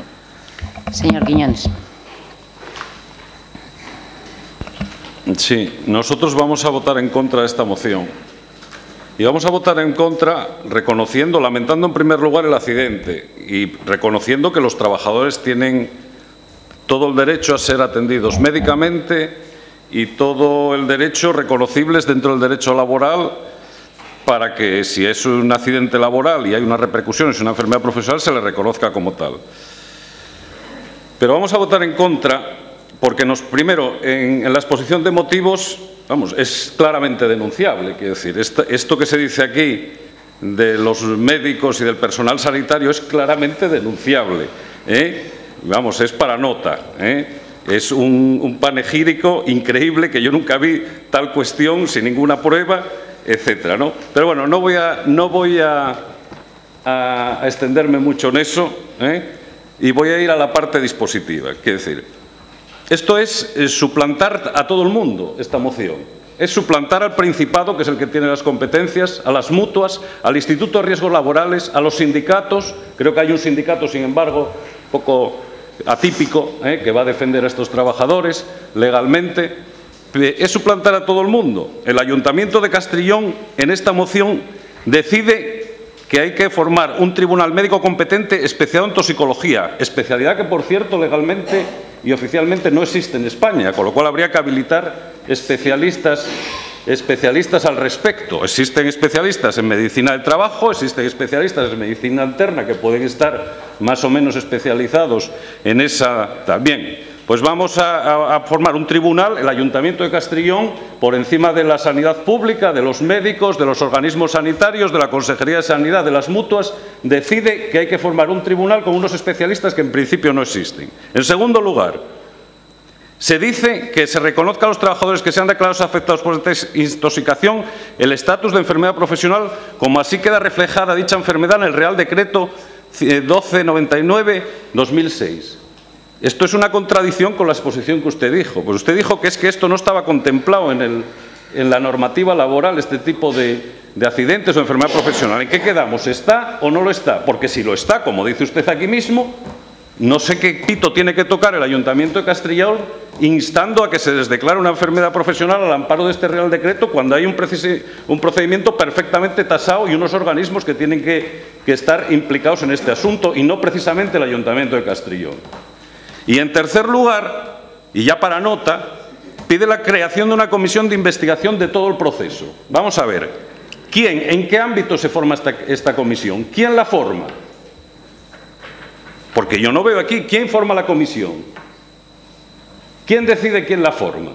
Señor Quiñones. Sí, nosotros vamos a votar en contra de esta moción. Y vamos a votar en contra reconociendo, lamentando en primer lugar el accidente y reconociendo que los trabajadores tienen todo el derecho a ser atendidos médicamente y todo el derecho reconocibles dentro del derecho laboral, para que si es un accidente laboral y hay una repercusión, es una enfermedad profesional, se le reconozca como tal. Pero vamos a votar en contra porque, nos, primero, en, en la exposición de motivos, vamos, es claramente denunciable. Quiero decir, esto, esto que se dice aquí de los médicos y del personal sanitario es claramente denunciable, ¿eh? Vamos, es para nota, ¿eh? Es un, un panegírico increíble que yo nunca vi tal cuestión sin ninguna prueba, etcétera, ¿no? Pero bueno, no voy a, no voy a, a, a extenderme mucho en eso, ¿eh? Y voy a ir a la parte dispositiva. Quiero decir, esto es, es suplantar a todo el mundo, esta moción. Es suplantar al Principado, que es el que tiene las competencias, a las mutuas, al Instituto de Riesgos Laborales, a los sindicatos. Creo que hay un sindicato, sin embargo, un poco atípico, ¿eh? que va a defender a estos trabajadores legalmente. Es suplantar a todo el mundo. El Ayuntamiento de Castrillón, en esta moción, decide que hay que formar un tribunal médico competente especializado en toxicología, especialidad que, por cierto, legalmente y oficialmente no existe en España, con lo cual habría que habilitar especialistas, especialistas al respecto. Existen especialistas en medicina del trabajo, existen especialistas en medicina interna que pueden estar más o menos especializados en esa también. Pues vamos a, a formar un tribunal, el Ayuntamiento de Castrillón, por encima de la sanidad pública, de los médicos, de los organismos sanitarios, de la Consejería de Sanidad, de las mutuas, decide que hay que formar un tribunal con unos especialistas que en principio no existen. En segundo lugar, Se dice que se reconozca a los trabajadores que sean declarados afectados por esta intoxicación el estatus de enfermedad profesional, como así queda reflejada dicha enfermedad en el Real Decreto doce noventa y nueve dos mil seis. Esto es una contradicción con la exposición que usted dijo. Pues usted dijo que es que esto no estaba contemplado en, el, en la normativa laboral, este tipo de, de accidentes o enfermedad profesional. ¿En qué quedamos? ¿Está o no lo está? Porque si lo está, como dice usted aquí mismo, no sé qué pito tiene que tocar el Ayuntamiento de Castrillón instando a que se les declare una enfermedad profesional al amparo de este Real Decreto cuando hay un, un procedimiento perfectamente tasado y unos organismos que tienen que, que estar implicados en este asunto y no precisamente el Ayuntamiento de Castrillón. Y en tercer lugar, y ya para nota, pide la creación de una comisión de investigación de todo el proceso. Vamos a ver, ¿quién, en qué ámbito se forma esta, esta comisión? ¿Quién la forma? Porque yo no veo aquí quién forma la comisión. ¿Quién decide quién la forma?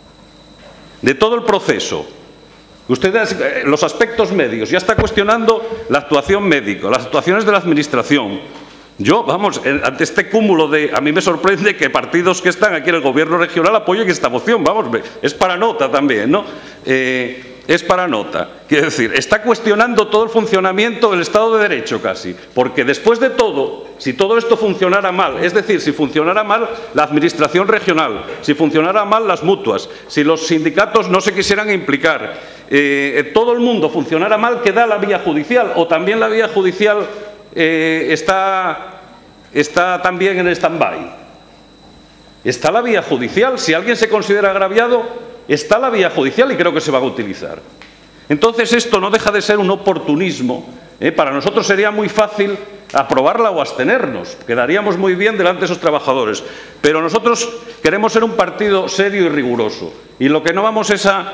De todo el proceso. Ustedes, los aspectos médicos, ya está cuestionando la actuación médica, las actuaciones de la Administración. Yo, vamos, ante este cúmulo de... A mí me sorprende que partidos que están aquí en el Gobierno regional apoyen esta moción. Vamos, es para nota también, ¿no? Eh, es para nota. Quiero decir, está cuestionando todo el funcionamiento del Estado de Derecho casi. Porque después de todo, si todo esto funcionara mal, es decir, si funcionara mal la Administración regional, si funcionara mal las mutuas, si los sindicatos no se quisieran implicar, eh, todo el mundo funcionara mal, queda la vía judicial. O también la vía judicial eh, está, está también en stand-by. Está la vía judicial. Si alguien se considera agraviado, está la vía judicial y creo que se va a utilizar. Entonces esto no deja de ser un oportunismo. ¿eh? Para nosotros sería muy fácil aprobarla o abstenernos. Quedaríamos muy bien delante de esos trabajadores. Pero nosotros queremos ser un partido serio y riguroso. Y lo que no vamos es a,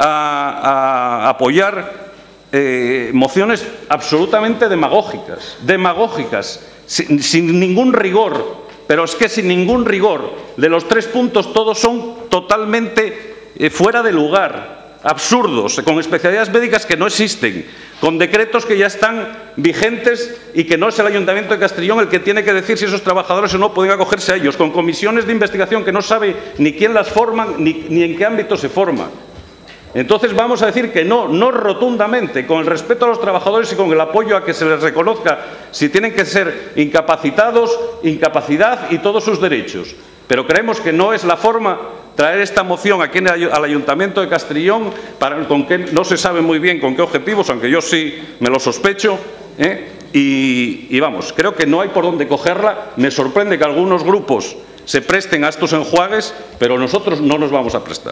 a, a apoyar eh, mociones absolutamente demagógicas. Demagógicas, sin, sin ningún rigor. Pero es que sin ningún rigor. De los tres puntos todos son totalmente eh, fuera de lugar, absurdos, con especialidades médicas que no existen, con decretos que ya están vigentes y que no es el Ayuntamiento de Castrillón el que tiene que decir si esos trabajadores o no pueden acogerse a ellos, con comisiones de investigación que no sabe ni quién las forman ni, ni en qué ámbito se forman. Entonces vamos a decir que no, no rotundamente, con el respeto a los trabajadores y con el apoyo a que se les reconozca si tienen que ser incapacitados, incapacidad y todos sus derechos. Pero creemos que no es la forma traer esta moción aquí en el, al Ayuntamiento de Castrillón, para, con que no se sabe muy bien con qué objetivos, aunque yo sí me lo sospecho, ¿eh? y, y vamos, creo que no hay por dónde cogerla. Me sorprende que algunos grupos se presten a estos enjuagues, pero nosotros no nos vamos a prestar.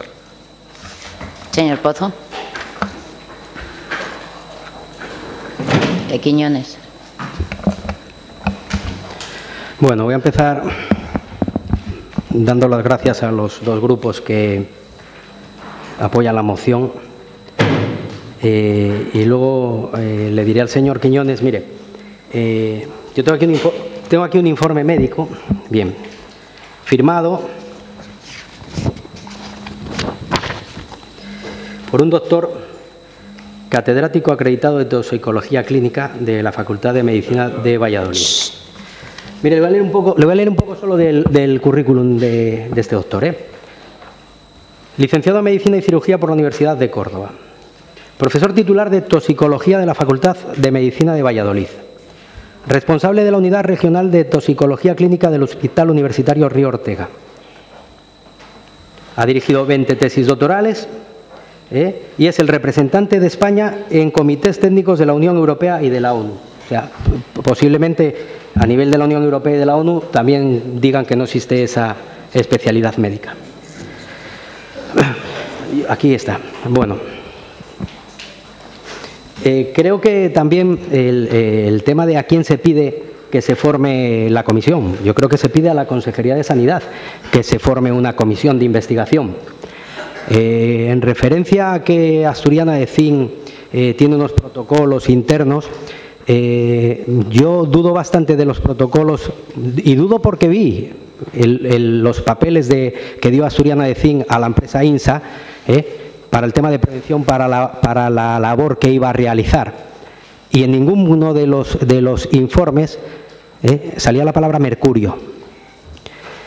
Señor Pozo. De Quiñones. Bueno, voy a empezar dando las gracias a los dos grupos que apoyan la moción. Eh, y luego eh, le diré al señor Quiñones, mire, eh, yo tengo aquí, un tengo aquí un informe médico, bien, firmado por un doctor catedrático acreditado de toxicología clínica de la Facultad de Medicina de Valladolid. Mire, le voy a leer un poco, le voy a leer un poco solo del, del currículum de, de este doctor. ¿eh? Licenciado en Medicina y Cirugía por la Universidad de Córdoba. Profesor titular de Toxicología de la Facultad de Medicina de Valladolid. Responsable de la Unidad Regional de Toxicología Clínica del Hospital Universitario Río Ortega. Ha dirigido veinte tesis doctorales. ¿Eh? Y es el representante de España en comités técnicos de la Unión Europea y de la ONU. O sea, posiblemente a nivel de la Unión Europea y de la ONU también digan que no existe esa especialidad médica. Aquí está. Bueno, eh, creo que también el, el tema de a quién se pide que se forme la comisión. Yo creo que se pide a la Consejería de Sanidad que se forme una comisión de investigación. Eh, en referencia a que Asturiana de Zinc eh, tiene unos protocolos internos, eh, yo dudo bastante de los protocolos y dudo porque vi el, el, los papeles de, que dio Asturiana de Zinc a la empresa INSA eh, para el tema de prevención para la, para la labor que iba a realizar, y en ninguno de los, de los informes eh, salía la palabra mercurio.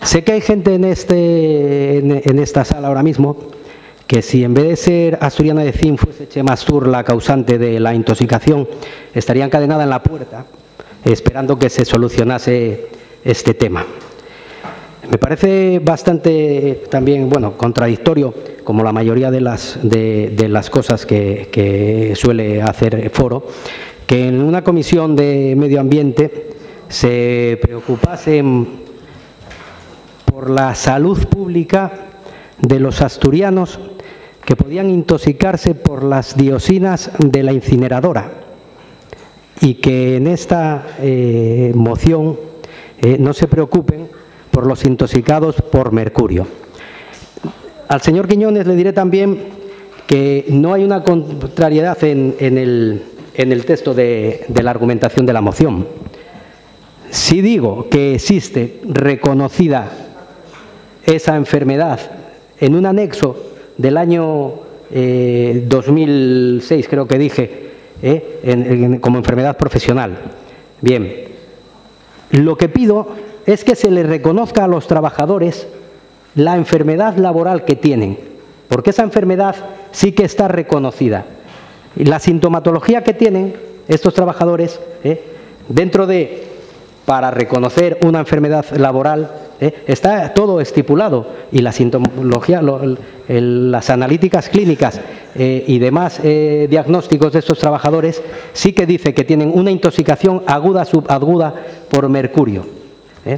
Sé que hay gente en, este, en, en esta sala ahora mismo que si en vez de ser asturiana de zinc fuese Chema Astur la causante de la intoxicación, estaría encadenada en la puerta esperando que se solucionase este tema. Me parece bastante también, bueno, contradictorio, como la mayoría de las, de, de las cosas que, que suele hacer Foro, que en una comisión de medio ambiente se preocupasen por la salud pública de los asturianos que podían intoxicarse por las dioxinas de la incineradora y que en esta eh, moción eh, no se preocupen por los intoxicados por mercurio. Al señor Quiñones le diré también que no hay una contrariedad en, en, el, en el texto de, de la argumentación de la moción. Si digo que existe reconocida esa enfermedad en un anexo del año eh, dos mil seis, creo que dije, eh, en, en, como enfermedad profesional. Bien, lo que pido es que se les reconozca a los trabajadores la enfermedad laboral que tienen, porque esa enfermedad sí que está reconocida. Y la sintomatología que tienen estos trabajadores, eh, dentro de, para reconocer una enfermedad laboral, eh, está todo estipulado, y la sintomatología, lo, el, las analíticas clínicas eh, y demás eh, diagnósticos de estos trabajadores sí que dice que tienen una intoxicación aguda, subaguda por mercurio. ¿Eh?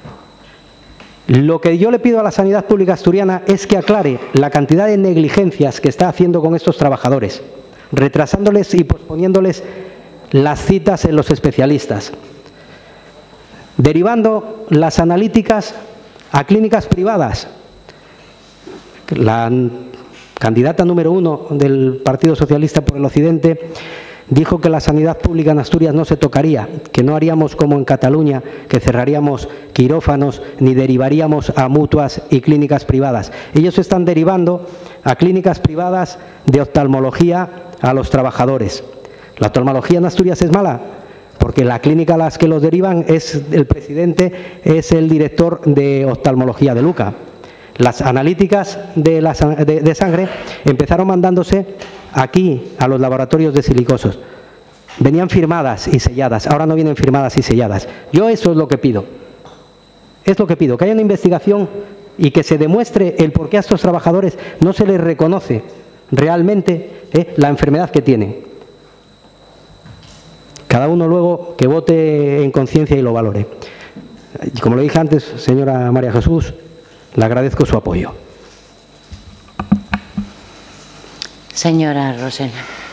Lo que yo le pido a la sanidad pública asturiana es que aclare la cantidad de negligencias que está haciendo con estos trabajadores, retrasándoles y posponiéndoles las citas en los especialistas, derivando las analíticas a clínicas privadas. La candidata número uno del Partido Socialista por el Occidente dijo que la sanidad pública en Asturias no se tocaría, que no haríamos como en Cataluña, que cerraríamos quirófanos ni derivaríamos a mutuas y clínicas privadas. Ellos están derivando a clínicas privadas de oftalmología a los trabajadores. ¿La oftalmología en Asturias es mala? Porque la clínica a las que los derivan es el presidente, es el director de oftalmología de Luca. Las analíticas de, la, de, de sangre empezaron mandándose aquí a los laboratorios de silicosos. Venían firmadas y selladas, ahora no vienen firmadas y selladas. Yo eso es lo que pido. Es lo que pido, que haya una investigación y que se demuestre el por qué a estos trabajadores no se les reconoce realmente eh, la enfermedad que tienen. Cada uno luego que vote en conciencia y lo valore. Y como le dije antes, señora María Jesús, le agradezco su apoyo. Señora Rosena.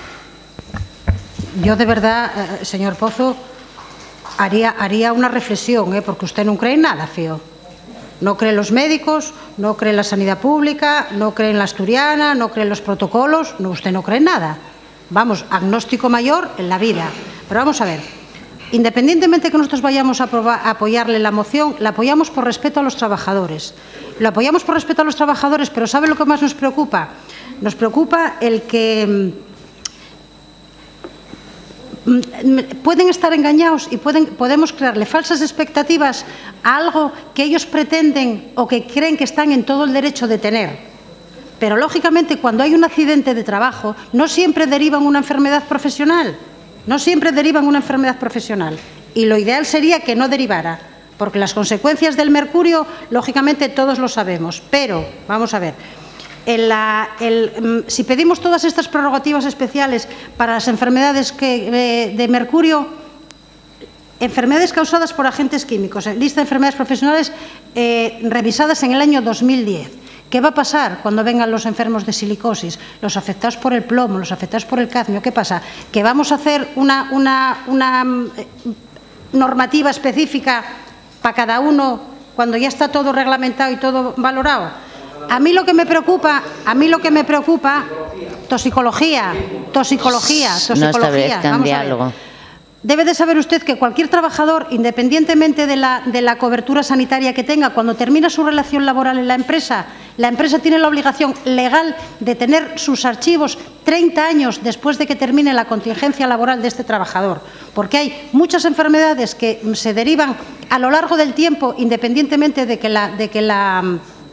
Yo de verdad, eh, señor Pozo, haría, haría una reflexión, eh, porque usted no cree en nada, fío. No cree en los médicos, no cree en la sanidad pública, no cree en la asturiana, no cree en los protocolos, no, usted no cree en nada. Vamos, agnóstico mayor en la vida. Pero vamos a ver, independientemente que nosotros vayamos a, aprobar, a apoyarle la moción, la apoyamos por respeto a los trabajadores. Lo apoyamos por respeto a los trabajadores, pero ¿sabe lo que más nos preocupa? Nos preocupa el que pueden estar engañados y pueden, podemos crearle falsas expectativas a algo que ellos pretenden o que creen que están en todo el derecho de tener. Pero, lógicamente, cuando hay un accidente de trabajo, no siempre derivan una enfermedad profesional. No siempre derivan una enfermedad profesional. Y lo ideal sería que no derivara, porque las consecuencias del mercurio, lógicamente, todos lo sabemos. Pero, vamos a ver, en la, el, si pedimos todas estas prerrogativas especiales para las enfermedades que, eh, de mercurio, enfermedades causadas por agentes químicos, lista de enfermedades profesionales eh, revisadas en el año dos mil diez. ¿Qué va a pasar cuando vengan los enfermos de silicosis, los afectados por el plomo, los afectados por el cadmio? ¿Qué pasa? ¿Que vamos a hacer una, una, una normativa específica para cada uno cuando ya está todo reglamentado y todo valorado? A mí lo que me preocupa, a mí lo que me preocupa, toxicología, toxicología, toxicología. No establezcan diálogo. Debe de saber usted que cualquier trabajador, independientemente de la, de la cobertura sanitaria que tenga, cuando termina su relación laboral en la empresa, La empresa tiene la obligación legal de tener sus archivos treinta años después de que termine la contingencia laboral de este trabajador, porque hay muchas enfermedades que se derivan a lo largo del tiempo, independientemente de que la, de que la,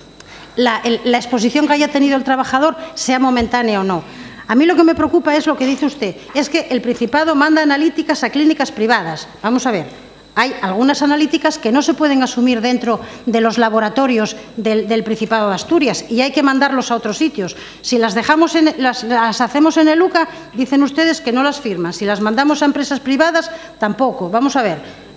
la, el, la exposición que haya tenido el trabajador sea momentánea o no. A mí lo que me preocupa es lo que dice usted, es que el Principado manda analíticas a clínicas privadas. Vamos a ver, hay algunas analíticas que no se pueden asumir dentro de los laboratorios del, del Principado de Asturias y hay que mandarlos a otros sitios. Si las, dejamos en, las, las hacemos en el U C A, dicen ustedes que no las firman. Si las mandamos a empresas privadas, tampoco. Vamos a ver,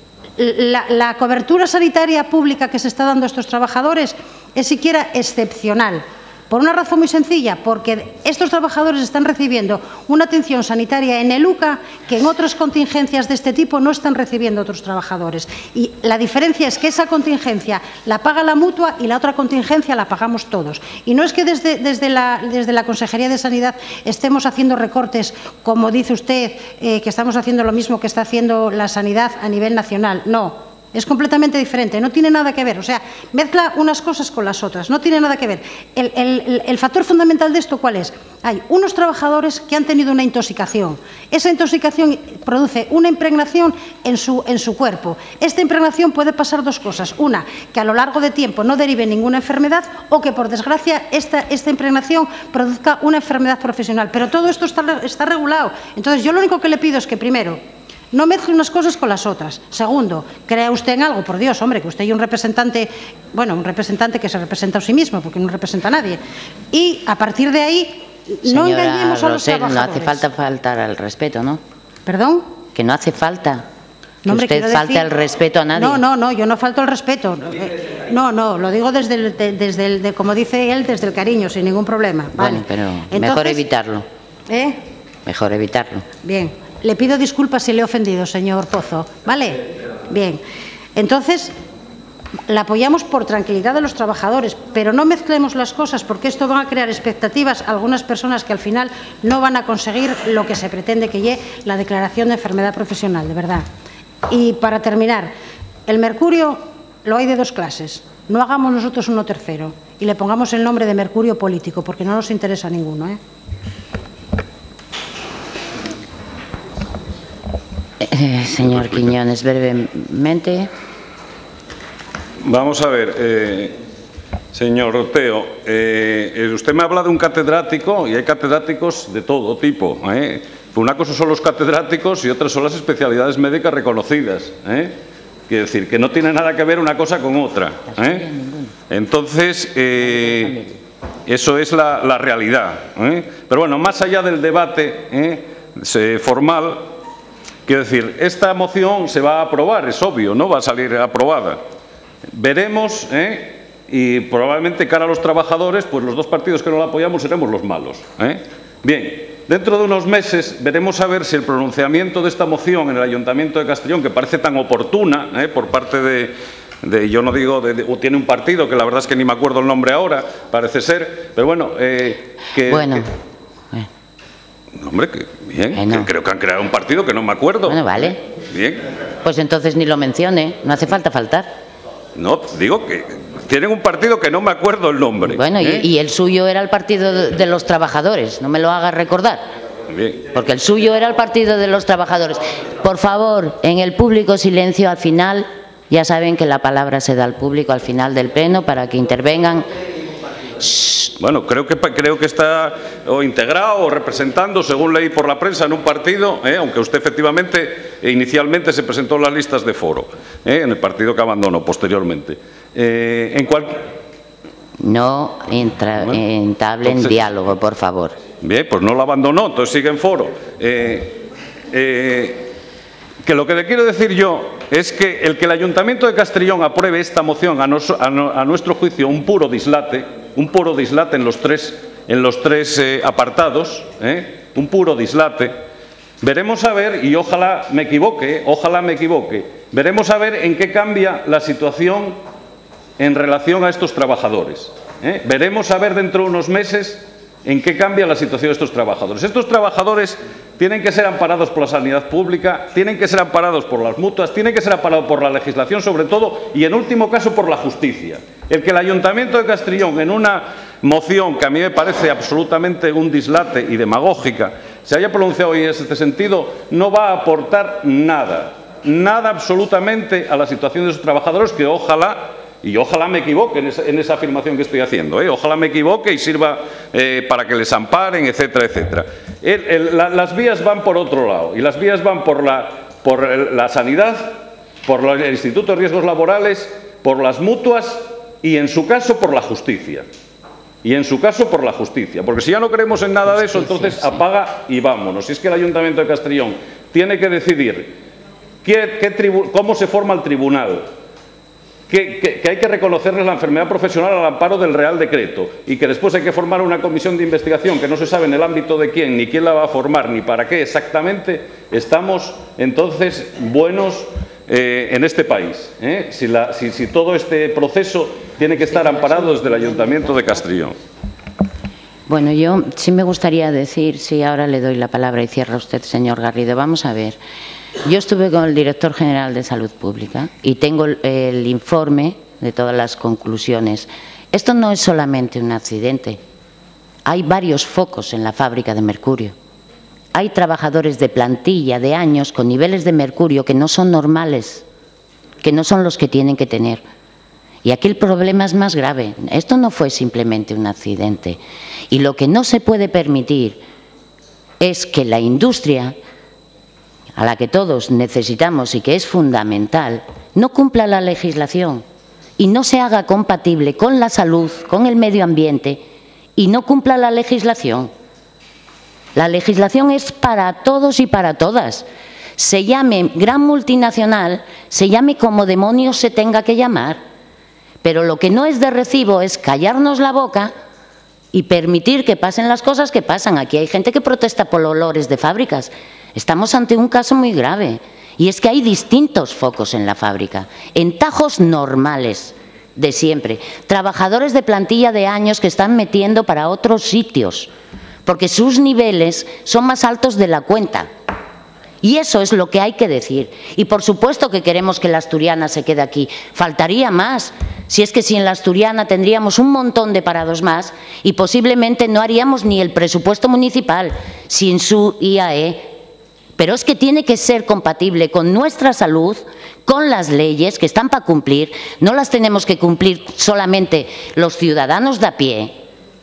la, la cobertura sanitaria pública que se está dando a estos trabajadores es siquiera excepcional. Por una razón muy sencilla, porque estos trabajadores están recibiendo una atención sanitaria en el U C A que en otras contingencias de este tipo no están recibiendo otros trabajadores. Y la diferencia es que esa contingencia la paga la mutua y la otra contingencia la pagamos todos. Y no es que desde, desde, la, desde la Consejería de Sanidad estemos haciendo recortes, como dice usted, eh, que estamos haciendo lo mismo que está haciendo la sanidad a nivel nacional. No. Es completamente diferente, no tiene nada que ver. O sea, mezcla unas cosas con las otras, no tiene nada que ver. El, el, el factor fundamental de esto, ¿cuál es? Hay unos trabajadores que han tenido una intoxicación. Esa intoxicación produce una impregnación en su, en su cuerpo. Esta impregnación puede pasar dos cosas. Una, que a lo largo de tiempo no derive ninguna enfermedad o que, por desgracia, esta, esta impregnación produzca una enfermedad profesional. Pero todo esto está, está regulado. Entonces, yo lo único que le pido es que, primero, no mezcle unas cosas con las otras. Segundo, crea usted en algo, por Dios, hombre, que usted es un representante, bueno, un representante que se representa a sí mismo, porque no representa a nadie. Y a partir de ahí, no Señora engañemos a los Rosell, trabajadores. no hace falta faltar al respeto, ¿no? ¿Perdón? Que no hace falta que No, hombre, usted quiero falte decir- al respeto a nadie. No, no, no, yo no falto al respeto. No, no, lo digo desde el, de- desde el, de, como dice él, desde el cariño, sin ningún problema. Vale. Bueno, pero mejor Entonces, evitarlo. ¿eh? Mejor evitarlo. Bien, le pido disculpas si le he ofendido, señor Pozo, ¿vale? Bien, entonces, la apoyamos por tranquilidad de los trabajadores, pero no mezclemos las cosas porque esto va a crear expectativas a algunas personas que al final no van a conseguir lo que se pretende que llegue la declaración de enfermedad profesional, de verdad. Y para terminar, el mercurio lo hay de dos clases. No hagamos nosotros uno tercero y le pongamos el nombre de mercurio político porque no nos interesa ninguno, ¿eh? Eh, señor Quiñones, brevemente. Vamos a ver, eh, señor Oteo, eh, usted me habla de un catedrático y hay catedráticos de todo tipo. ¿eh? Una cosa son los catedráticos y otra son las especialidades médicas reconocidas. ¿eh? Quiero decir, que no tiene nada que ver una cosa con otra. ¿eh? Entonces, eh, eso es la, la realidad. ¿eh? Pero bueno, más allá del debate ¿eh? se, formal, quiero decir, esta moción se va a aprobar, es obvio, ¿no? Va a salir aprobada. Veremos, ¿eh? y probablemente cara a los trabajadores, pues los dos partidos que no la apoyamos seremos los malos. ¿eh? Bien, dentro de unos meses veremos a ver si el pronunciamiento de esta moción en el Ayuntamiento de Castellón, que parece tan oportuna ¿eh? por parte de, de, yo no digo, de, de, o tiene un partido, que la verdad es que ni me acuerdo el nombre ahora, parece ser, pero bueno, eh, que... Bueno. Que, hombre, que bien, Bueno. que creo que han creado un partido que no me acuerdo. Bueno, vale. Bien. Pues entonces ni lo mencione, no hace falta faltar. No, digo que tienen un partido que no me acuerdo el nombre. Bueno, y- ¿eh? y, el suyo era el Partido de, de los Trabajadores, no me lo haga recordar, Bien. porque el suyo era el Partido de los Trabajadores. Por favor, en el público silencio al final, ya saben que la palabra se da al público al final del pleno para que intervengan. Bueno, creo que, creo que está o integrado o representando, según leí por la prensa, en un partido, ¿eh? aunque usted efectivamente e inicialmente se presentó en las listas de foro, ¿eh? en el partido que abandonó posteriormente. Eh, en cual... No entra, entablen entonces- diálogo, por favor. Bien, pues no lo abandonó, entonces sigue en foro. Eh, eh, que lo que le quiero decir yo es que el que el Ayuntamiento de Castellón apruebe esta moción, a, nos, a, no, a nuestro juicio, un puro dislate, un puro dislate en los tres, en los tres eh, apartados, ¿eh? un puro dislate, veremos a ver, y ojalá me equivoque, ¿eh? ojalá me equivoque, veremos a ver en qué cambia la situación en relación a estos trabajadores. ¿eh? Veremos a ver dentro de unos meses en qué cambia la situación de estos trabajadores. Estos trabajadores tienen que ser amparados por la sanidad pública, tienen que ser amparados por las mutuas, tienen que ser amparados por la legislación sobre todo y en último caso por la justicia. El que el Ayuntamiento de Castrillón, en una moción que a mí me parece absolutamente un dislate y demagógica, se haya pronunciado en este sentido, no va a aportar nada, nada absolutamente a la situación de esos trabajadores, que ojalá, y ojalá me equivoque en esa, en esa afirmación que estoy haciendo, ¿eh? Ojalá me equivoque y sirva eh, para que les amparen, etcétera, etcétera. El, el, la, las vías van por otro lado, y las vías van por la, por el, la sanidad, por el Instituto de Riesgos Laborales, por las mutuas y, en su caso, por la justicia. Y en su caso por la justicia, porque si ya no creemos en nada de eso, entonces apaga y vámonos. Si es que el Ayuntamiento de Castrillón tiene que decidir qué, qué tribu, cómo se forma el tribunal, que, que, que hay que reconocerles la enfermedad profesional al amparo del Real Decreto y que después hay que formar una comisión de investigación que no se sabe en el ámbito de quién, ni quién la va a formar, ni para qué exactamente, estamos entonces buenos Eh, en este país, ¿eh? si, la, si, si todo este proceso tiene que estar amparado desde el Ayuntamiento de Castrillón. Bueno, yo sí me gustaría decir, sí, ahora le doy la palabra y cierra usted, señor Garrido. Vamos a ver, yo estuve con el director general de Salud Pública y tengo el, el informe de todas las conclusiones. Esto no es solamente un accidente, hay varios focos en la fábrica de mercurio. Hay trabajadores de plantilla de años con niveles de mercurio que no son normales, que no son los que tienen que tener. Y aquí el problema es más grave. Esto no fue simplemente un accidente. Y lo que no se puede permitir es que la industria, a la que todos necesitamos y que es fundamental, no cumpla la legislación y no se haga compatible con la salud, con el medio ambiente y no cumpla la legislación. La legislación es para todos y para todas. Se llame gran multinacional, se llame como demonios se tenga que llamar. Pero lo que no es de recibo es callarnos la boca y permitir que pasen las cosas que pasan. Aquí hay gente que protesta por olores de fábricas. Estamos ante un caso muy grave. Y es que hay distintos focos en la fábrica, en tajos normales de siempre. Trabajadores de plantilla de años que están metiendo para otros sitios, porque sus niveles son más altos de la cuenta. Y eso es lo que hay que decir. Y por supuesto que queremos que la Asturiana se quede aquí. Faltaría más. Si es que sin la Asturiana tendríamos un montón de parados más y posiblemente no haríamos ni el presupuesto municipal sin su I A E. Pero es que tiene que ser compatible con nuestra salud, con las leyes que están para cumplir. No las tenemos que cumplir solamente los ciudadanos de a pie.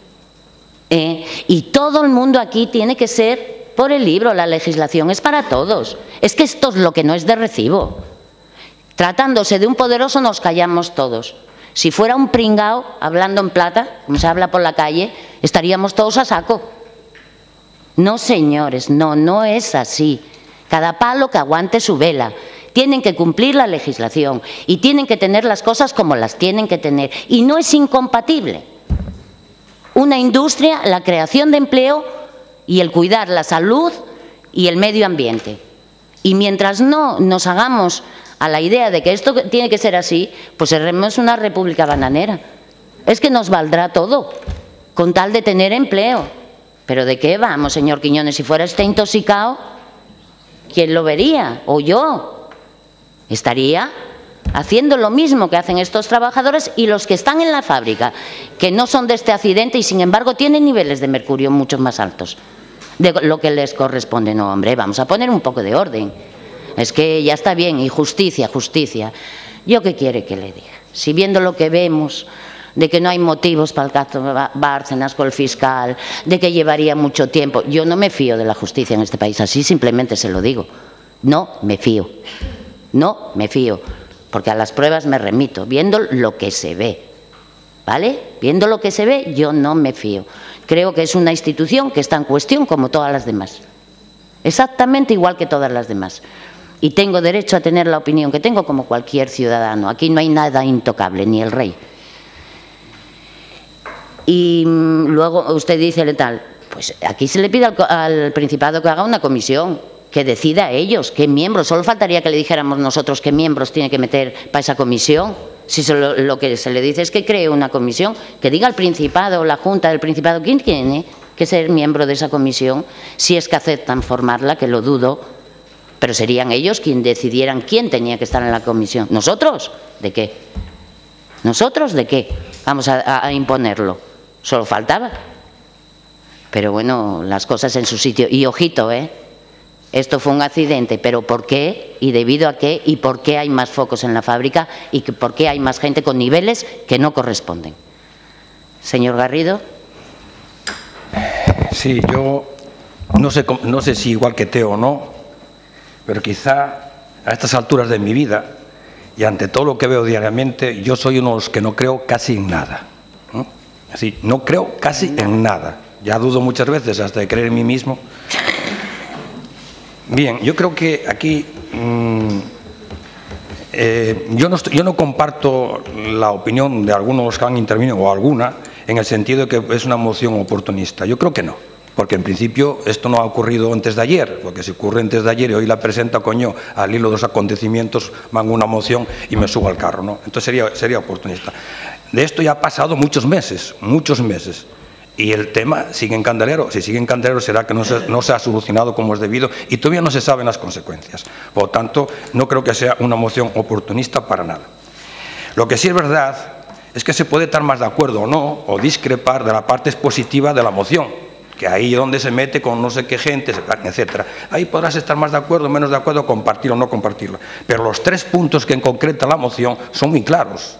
Eh, y todo el mundo aquí tiene que ser por el libro, la legislación es para todos. Es que esto es lo que no es de recibo. Tratándose de un poderoso nos callamos todos. Si fuera un pringao, hablando en plata, como se habla por la calle, estaríamos todos a saco. No, señores, no, no es así. Cada palo que aguante su vela. Tienen que cumplir la legislación y tienen que tener las cosas como las tienen que tener. Y no es incompatible una industria, la creación de empleo y el cuidar la salud y el medio ambiente. Y mientras no nos hagamos a la idea de que esto tiene que ser así, pues seremos una república bananera. Es que nos valdrá todo, con tal de tener empleo. ¿Pero de qué vamos, señor Quiñones? Si fuera este intoxicado, ¿quién lo vería? ¿O yo? Estaría haciendo lo mismo que hacen estos trabajadores y los que están en la fábrica, que no son de este accidente y sin embargo tienen niveles de mercurio mucho más altos de lo que les corresponde. No, hombre, vamos a poner un poco de orden. Es que ya está bien, y justicia, justicia. ¿Yo qué quiere que le diga? Si viendo lo que vemos, de que no hay motivos para el caso Bárcenas con el fiscal, de que llevaría mucho tiempo, yo no me fío de la justicia en este país, así simplemente se lo digo. No me fío, no me fío. Porque a las pruebas me remito, viendo lo que se ve, ¿vale? Viendo lo que se ve, yo no me fío. Creo que es una institución que está en cuestión como todas las demás. Exactamente igual que todas las demás. Y tengo derecho a tener la opinión que tengo como cualquier ciudadano. Aquí no hay nada intocable, ni el rey. Y luego usted dice tal, pues aquí se le pide al, al Principado que haga una comisión, que decida ellos qué miembros. Solo faltaría que le dijéramos nosotros qué miembros tiene que meter para esa comisión. Si solo, lo que se le dice es que cree una comisión, que diga al Principado, la Junta del Principado, quién tiene que ser miembro de esa comisión, si es que aceptan formarla, que lo dudo, pero serían ellos quienes decidieran quién tenía que estar en la comisión. ¿Nosotros? ¿De qué? ¿Nosotros de qué vamos a, a imponerlo? Solo faltaba. Pero bueno, las cosas en su sitio. Y ojito, ¿eh? Esto fue un accidente, pero ¿por qué? ¿Y debido a qué? ¿Y por qué hay más focos en la fábrica? ¿Y que por qué hay más gente con niveles que no corresponden? Señor Garrido. Sí, yo no sé, no sé si igual que Teo o no, pero quizá a estas alturas de mi vida y ante todo lo que veo diariamente, yo soy uno de los que no creo casi en nada. ¿no? Así, no creo casi en nada. Ya dudo muchas veces hasta de creer en mí mismo. Bien, yo creo que aquí mmm, eh, yo, no estoy, yo no comparto la opinión de algunos que han intervenido, o alguna, en el sentido de que es una moción oportunista. Yo creo que no, porque en principio esto no ha ocurrido antes de ayer, porque si ocurre antes de ayer y hoy la presenta, coño, al hilo de los acontecimientos, mando una moción y me subo al carro, ¿no? Entonces sería, sería oportunista. De esto ya ha pasado muchos meses, muchos meses. Y el tema sigue en candelero. Si sigue en candelero será que no se, no se ha solucionado como es debido y todavía no se saben las consecuencias. Por lo tanto, no creo que sea una moción oportunista para nada. Lo que sí es verdad es que se puede estar más de acuerdo o no, o discrepar de la parte expositiva de la moción, que ahí es donde se mete con no sé qué gente, etcétera. Ahí podrás estar más de acuerdo o menos de acuerdo, compartir o no compartirlo. Pero los tres puntos que en concreta la moción son muy claros.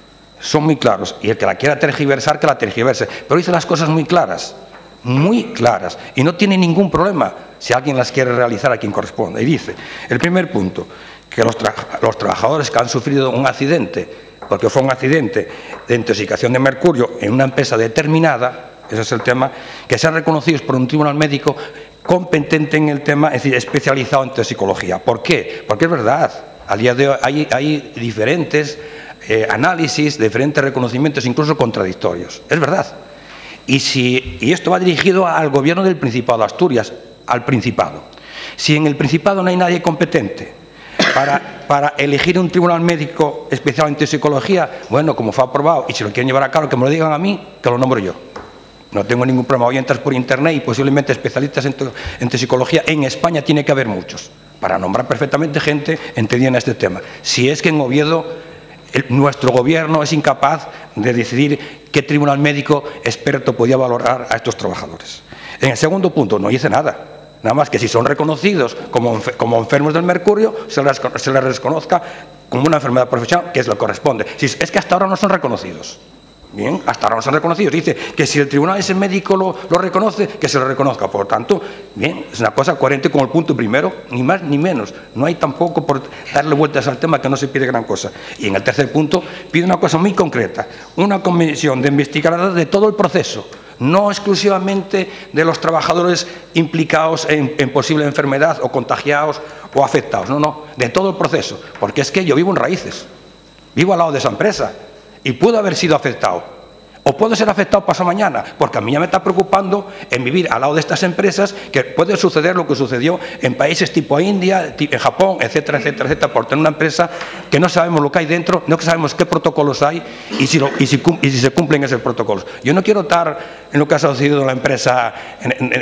Son muy claros, y el que la quiera tergiversar, que la tergiverse, pero dice las cosas muy claras, muy claras, y no tiene ningún problema si alguien las quiere realizar a quien corresponde. Y dice, el primer punto, que los, tra los trabajadores que han sufrido un accidente, porque fue un accidente de intoxicación de mercurio en una empresa determinada, ese es el tema, que sean reconocidos por un tribunal médico competente en el tema, es decir, especializado en toxicología. ¿Por qué? Porque es verdad, al día de hoy hay, hay diferentes Eh, análisis, diferentes reconocimientos, incluso contradictorios. Es verdad. Y, si, y esto va dirigido al gobierno del Principado de Asturias, al Principado. Si en el Principado no hay nadie competente para, para elegir un tribunal médico especial en toxicología, bueno, como fue aprobado, y si lo quieren llevar a cabo, que me lo digan a mí, que lo nombro yo. No tengo ningún problema. Hoy entras por internet y posiblemente especialistas en, to en toxicología en España tiene que haber muchos, para nombrar perfectamente gente entendida en este tema. Si es que en Oviedo El, nuestro gobierno es incapaz de decidir qué tribunal médico experto podía valorar a estos trabajadores. En el segundo punto, no dice nada, nada más que si son reconocidos como, como enfermos del mercurio, se les, se les reconozca como una enfermedad profesional, que es lo que corresponde. Si, es que hasta ahora no son reconocidos. Bien, hasta ahora no son reconocidos. Dice que si el tribunal ese médico lo, lo reconoce, que se lo reconozca. Por tanto, bien, es una cosa coherente con el punto primero, ni más ni menos. No hay tampoco por darle vueltas al tema que no se pide gran cosa. Y en el tercer punto pide una cosa muy concreta, una comisión de investigadores de todo el proceso, no exclusivamente de los trabajadores implicados en, en posible enfermedad o contagiados o afectados, no, no, de todo el proceso. Porque es que yo vivo en Raíces, vivo al lado de esa empresa, y puedo haber sido afectado, o puedo ser afectado pasado mañana, porque a mí ya me está preocupando en vivir al lado de estas empresas, que puede suceder lo que sucedió en países tipo India, en Japón, etcétera, etcétera, etcétera, por tener una empresa que no sabemos lo que hay dentro, no sabemos qué protocolos hay y si, lo, y si, y si se cumplen esos protocolos. Yo no quiero estar en lo que ha sucedido en la empresa en, en,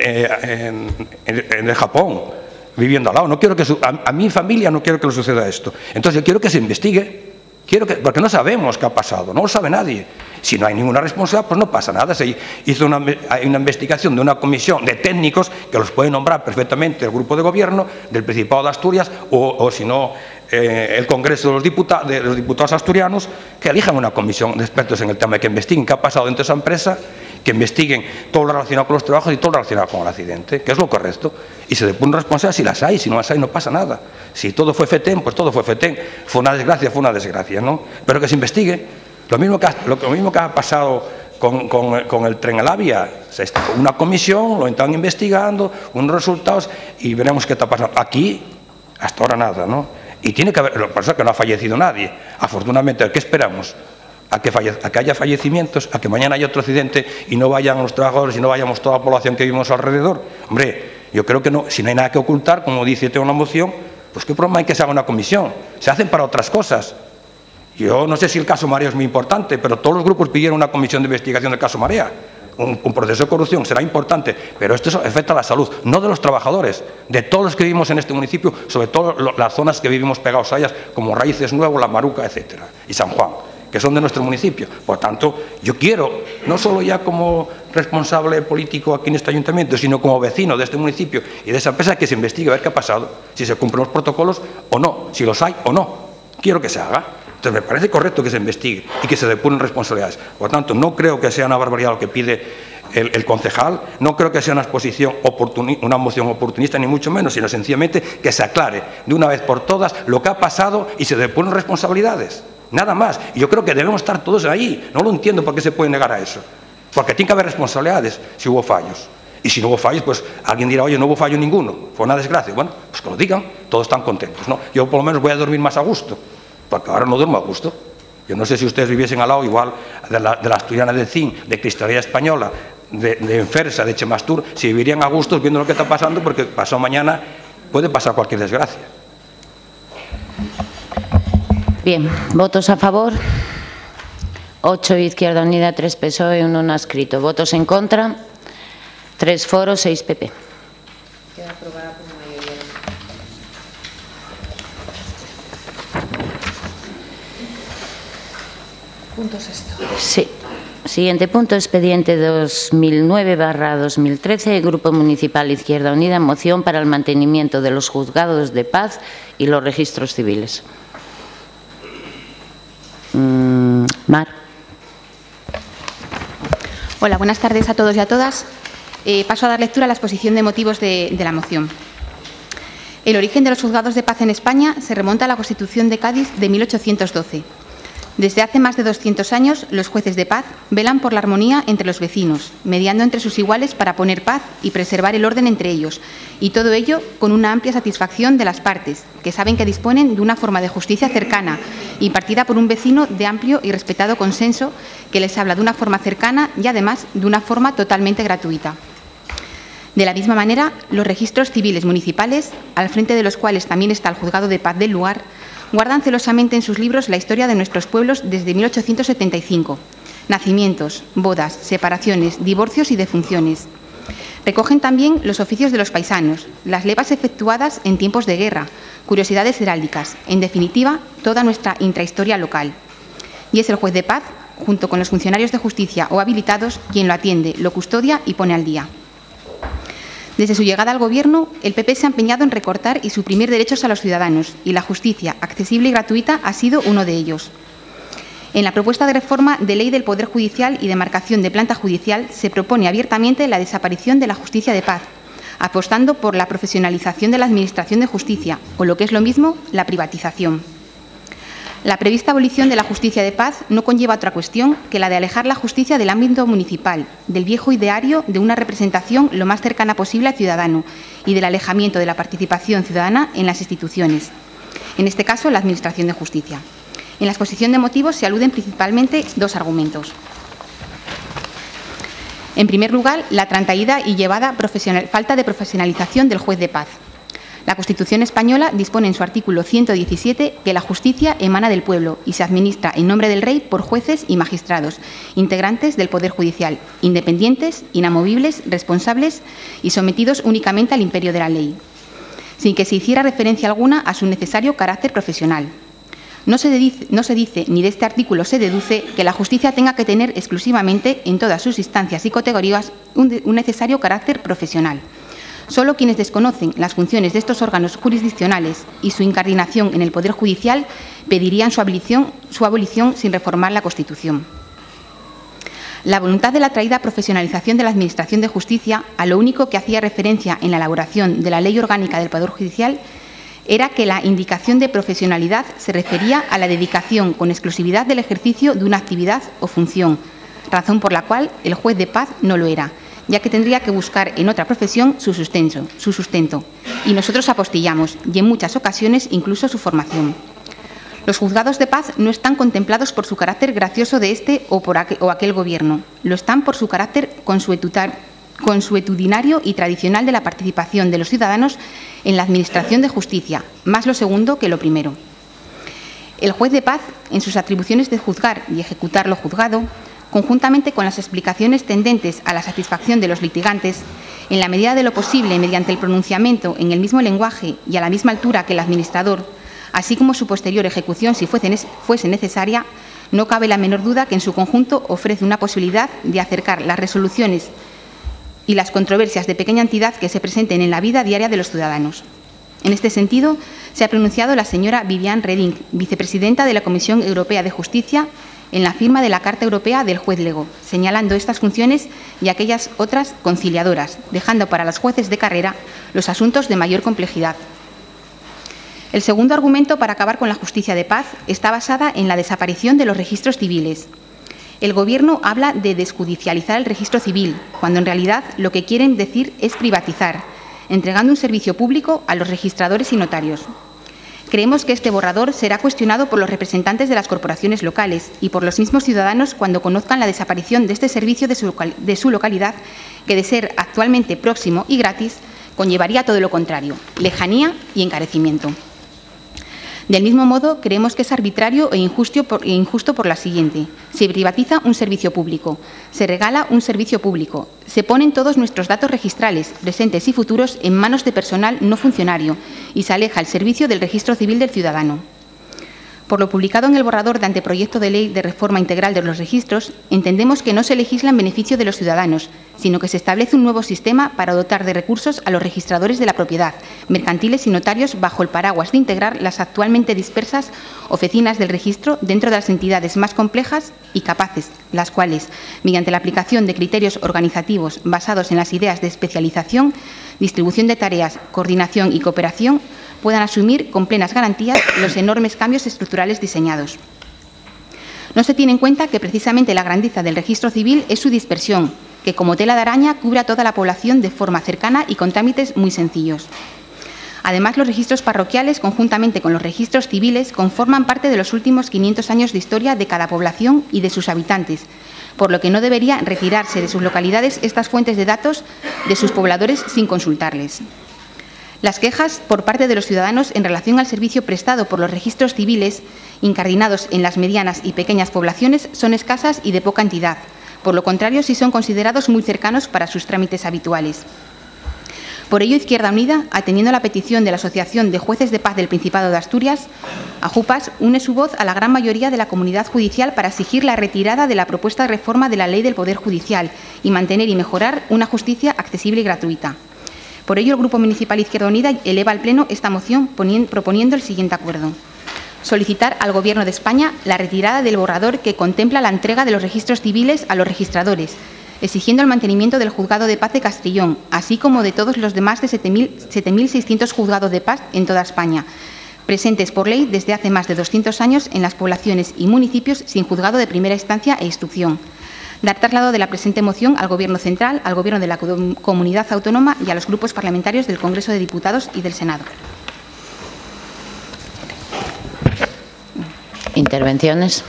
en, en, en el Japón, viviendo al lado. No quiero que su, a, a mi familia no quiero que le suceda esto. Entonces yo quiero que se investigue. Quiero que, porque no sabemos qué ha pasado, no lo sabe nadie. Si no hay ninguna responsabilidad, pues no pasa nada. Se hizo una, hay una investigación de una comisión de técnicos que los puede nombrar perfectamente el grupo de gobierno del Principado de Asturias o, o si no, eh, el Congreso de los, diputados, de los diputados asturianos, que elijan una comisión de expertos en el tema, que investiguen qué ha pasado dentro de esa empresa, que investiguen todo lo relacionado con los trabajos y todo lo relacionado con el accidente, que es lo correcto, y se depuren responsabilidades si las hay, si no las hay no pasa nada. Si todo fue fetén, pues todo fue fetén. Fue una desgracia, fue una desgracia, ¿no? Pero que se investigue. Lo mismo que ha, lo, lo mismo que ha pasado con, con, con el tren Alavia. Se está con una comisión, lo están investigando, unos resultados y veremos qué está pasando. Aquí, hasta ahora nada, ¿no? Y tiene que haber, lo que pasa es que no ha fallecido nadie. Afortunadamente, ¿qué esperamos? A que, falle, a que haya fallecimientos, a que mañana haya otro accidente y no vayan los trabajadores y no vayamos toda la población que vivimos alrededor. Hombre, yo creo que no, si no hay nada que ocultar, como dice tengo una moción, pues qué problema hay que se haga una comisión. Se hacen para otras cosas. Yo no sé si el caso Marea es muy importante, pero todos los grupos pidieron una comisión de investigación del caso Marea. Un, un proceso de corrupción será importante, pero esto afecta a la salud, no de los trabajadores, de todos los que vivimos en este municipio, sobre todo lo, las zonas que vivimos pegados a ellas, como Raíces Nuevo, La Maruca, etcétera, y San Juan, que son de nuestro municipio. Por tanto, yo quiero, no solo ya como responsable político aquí en este ayuntamiento, sino como vecino de este municipio y de esa empresa, que se investigue a ver qué ha pasado, si se cumplen los protocolos o no, si los hay o no. Quiero que se haga. Entonces, me parece correcto que se investigue y que se depuren responsabilidades. Por tanto, no creo que sea una barbaridad lo que pide el, el concejal, no creo que sea una exposición una moción oportunista, ni mucho menos, sino sencillamente que se aclare de una vez por todas lo que ha pasado y se depuren responsabilidades. Nada más. Y yo creo que debemos estar todos ahí. No lo entiendo por qué se puede negar a eso. Porque tiene que haber responsabilidades si hubo fallos. Y si no hubo fallos, pues alguien dirá, oye, no hubo fallo ninguno, fue una desgracia. Bueno, pues que lo digan, todos están contentos, ¿no? Yo por lo menos voy a dormir más a gusto, porque ahora no duermo a gusto. Yo no sé si ustedes viviesen al lado igual de la, de la Asturiana de Cin, de Cristalería Española, de, de Enfersa, de Chemastur, si vivirían a gusto viendo lo que está pasando, porque pasado mañana puede pasar cualquier desgracia. Bien, votos a favor. ocho Izquierda Unida, tres P S O E, uno no adscrito. Votos en contra. tres Foros, seis P P. Queda aprobada por mayoría. Punto sexto. Sí. Siguiente punto, expediente dos mil nueve barra dos mil trece, Grupo Municipal Izquierda Unida, moción para el mantenimiento de los juzgados de paz y los registros civiles. Mm, Mar. Hola, buenas tardes a todos y a todas. Eh, paso a dar lectura a la exposición de motivos de, de la moción. El origen de los juzgados de paz en España se remonta a la Constitución de Cádiz de mil ochocientos doce. Desde hace más de doscientos años, los jueces de paz velan por la armonía entre los vecinos, mediando entre sus iguales para poner paz y preservar el orden entre ellos, y todo ello con una amplia satisfacción de las partes, que saben que disponen de una forma de justicia cercana, impartida por un vecino de amplio y respetado consenso, que les habla de una forma cercana y, además, de una forma totalmente gratuita. De la misma manera, los registros civiles municipales, al frente de los cuales también está el juzgado de paz del lugar, guardan celosamente en sus libros la historia de nuestros pueblos desde mil ochocientos setenta y cinco. Nacimientos, bodas, separaciones, divorcios y defunciones. Recogen también los oficios de los paisanos, las levas efectuadas en tiempos de guerra, curiosidades heráldicas, en definitiva, toda nuestra intrahistoria local. Y es el juez de paz, junto con los funcionarios de justicia o habilitados, quien lo atiende, lo custodia y pone al día. Desde su llegada al Gobierno, el P P se ha empeñado en recortar y suprimir derechos a los ciudadanos, y la justicia, accesible y gratuita, ha sido uno de ellos. En la propuesta de reforma de Ley del Poder Judicial y demarcación de planta judicial se propone abiertamente la desaparición de la justicia de paz, apostando por la profesionalización de la Administración de Justicia, o lo que es lo mismo, la privatización. La prevista abolición de la justicia de paz no conlleva otra cuestión que la de alejar la justicia del ámbito municipal, del viejo ideario de una representación lo más cercana posible al ciudadano y del alejamiento de la participación ciudadana en las instituciones, en este caso la Administración de Justicia. En la exposición de motivos se aluden principalmente dos argumentos. En primer lugar, la trantaída y llevada falta de profesionalización del juez de paz. La Constitución española dispone en su artículo ciento diecisiete que la justicia emana del pueblo y se administra en nombre del Rey por jueces y magistrados, integrantes del Poder Judicial, independientes, inamovibles, responsables y sometidos únicamente al imperio de la ley, sin que se hiciera referencia alguna a su necesario carácter profesional. No se, dice, no se dice, ni de este artículo se deduce, que la justicia tenga que tener exclusivamente, en todas sus instancias y categorías, un, un necesario carácter profesional. Solo quienes desconocen las funciones de estos órganos jurisdiccionales y su incardinación en el Poder Judicial pedirían su abolición, su abolición sin reformar la Constitución. La voluntad de la traída profesionalización de la Administración de Justicia, a lo único que hacía referencia en la elaboración de la Ley Orgánica del Poder Judicial, era que la indicación de profesionalidad se refería a la dedicación con exclusividad del ejercicio de una actividad o función, razón por la cual el juez de paz no lo era, ya que tendría que buscar en otra profesión su sustento, su sustento, y nosotros apostillamos, y en muchas ocasiones incluso su formación. Los juzgados de paz no están contemplados por su carácter gracioso de este o por aquel, o aquel gobierno, lo están por su carácter consuetudinario y tradicional de la participación de los ciudadanos en la administración de justicia, más lo segundo que lo primero. El juez de paz, en sus atribuciones de juzgar y ejecutar lo juzgado, conjuntamente con las explicaciones tendentes a la satisfacción de los litigantes, en la medida de lo posible mediante el pronunciamiento en el mismo lenguaje y a la misma altura que el administrador, así como su posterior ejecución si fuese necesaria, no cabe la menor duda que en su conjunto ofrece una posibilidad de acercar las resoluciones y las controversias de pequeña entidad que se presenten en la vida diaria de los ciudadanos. En este sentido, se ha pronunciado la señora Viviane Reding, vicepresidenta de la Comisión Europea de Justicia, en la firma de la Carta Europea del Juez Lego, señalando estas funciones y aquellas otras conciliadoras, dejando para los jueces de carrera los asuntos de mayor complejidad. El segundo argumento para acabar con la justicia de paz está basada en la desaparición de los registros civiles. El Gobierno habla de desjudicializar el registro civil, cuando en realidad lo que quieren decir es privatizar, entregando un servicio público a los registradores y notarios. Creemos que este borrador será cuestionado por los representantes de las corporaciones locales y por los mismos ciudadanos cuando conozcan la desaparición de este servicio de su, de su localidad, que de ser actualmente próximo y gratis, conllevaría todo lo contrario, lejanía y encarecimiento. Del mismo modo, creemos que es arbitrario e injusto por, e injusto por la siguiente. Se privatiza un servicio público, se regala un servicio público, se ponen todos nuestros datos registrales, presentes y futuros, en manos de personal no funcionario y se aleja el servicio del registro civil del ciudadano. Por lo publicado en el borrador de anteproyecto de ley de reforma integral de los registros, entendemos que no se legisla en beneficio de los ciudadanos, sino que se establece un nuevo sistema para dotar de recursos a los registradores de la propiedad, mercantiles y notarios, bajo el paraguas de integrar las actualmente dispersas oficinas del registro dentro de las entidades más complejas y capaces, las cuales, mediante la aplicación de criterios organizativos basados en las ideas de especialización, distribución de tareas, coordinación y cooperación, puedan asumir con plenas garantías los enormes cambios estructurales diseñados. No se tiene en cuenta que precisamente la grandeza del registro civil es su dispersión, que como tela de araña cubre a toda la población de forma cercana y con trámites muy sencillos. Además, los registros parroquiales, conjuntamente con los registros civiles, conforman parte de los últimos quinientos años de historia de cada población y de sus habitantes, por lo que no debería retirarse de sus localidades estas fuentes de datos de sus pobladores sin consultarles. Las quejas por parte de los ciudadanos en relación al servicio prestado por los registros civiles, incardinados en las medianas y pequeñas poblaciones, son escasas y de poca entidad. Por lo contrario, sí son considerados muy cercanos para sus trámites habituales. Por ello, Izquierda Unida, atendiendo a la petición de la Asociación de Jueces de Paz del Principado de Asturias, AJUPAS, une su voz a la gran mayoría de la comunidad judicial para exigir la retirada de la propuesta de reforma de la Ley del Poder Judicial y mantener y mejorar una justicia accesible y gratuita. Por ello, el Grupo Municipal Izquierda Unida eleva al Pleno esta moción proponiendo el siguiente acuerdo. Solicitar al Gobierno de España la retirada del borrador que contempla la entrega de los registros civiles a los registradores, exigiendo el mantenimiento del Juzgado de Paz de Castrillón, así como de todos los demás de siete mil seiscientos juzgados de paz en toda España, presentes por ley desde hace más de doscientos años en las poblaciones y municipios sin juzgado de primera instancia e instrucción. Dar traslado de la presente moción al Gobierno central, al Gobierno de la Comunidad Autónoma y a los grupos parlamentarios del Congreso de Diputados y del Senado. Intervenciones.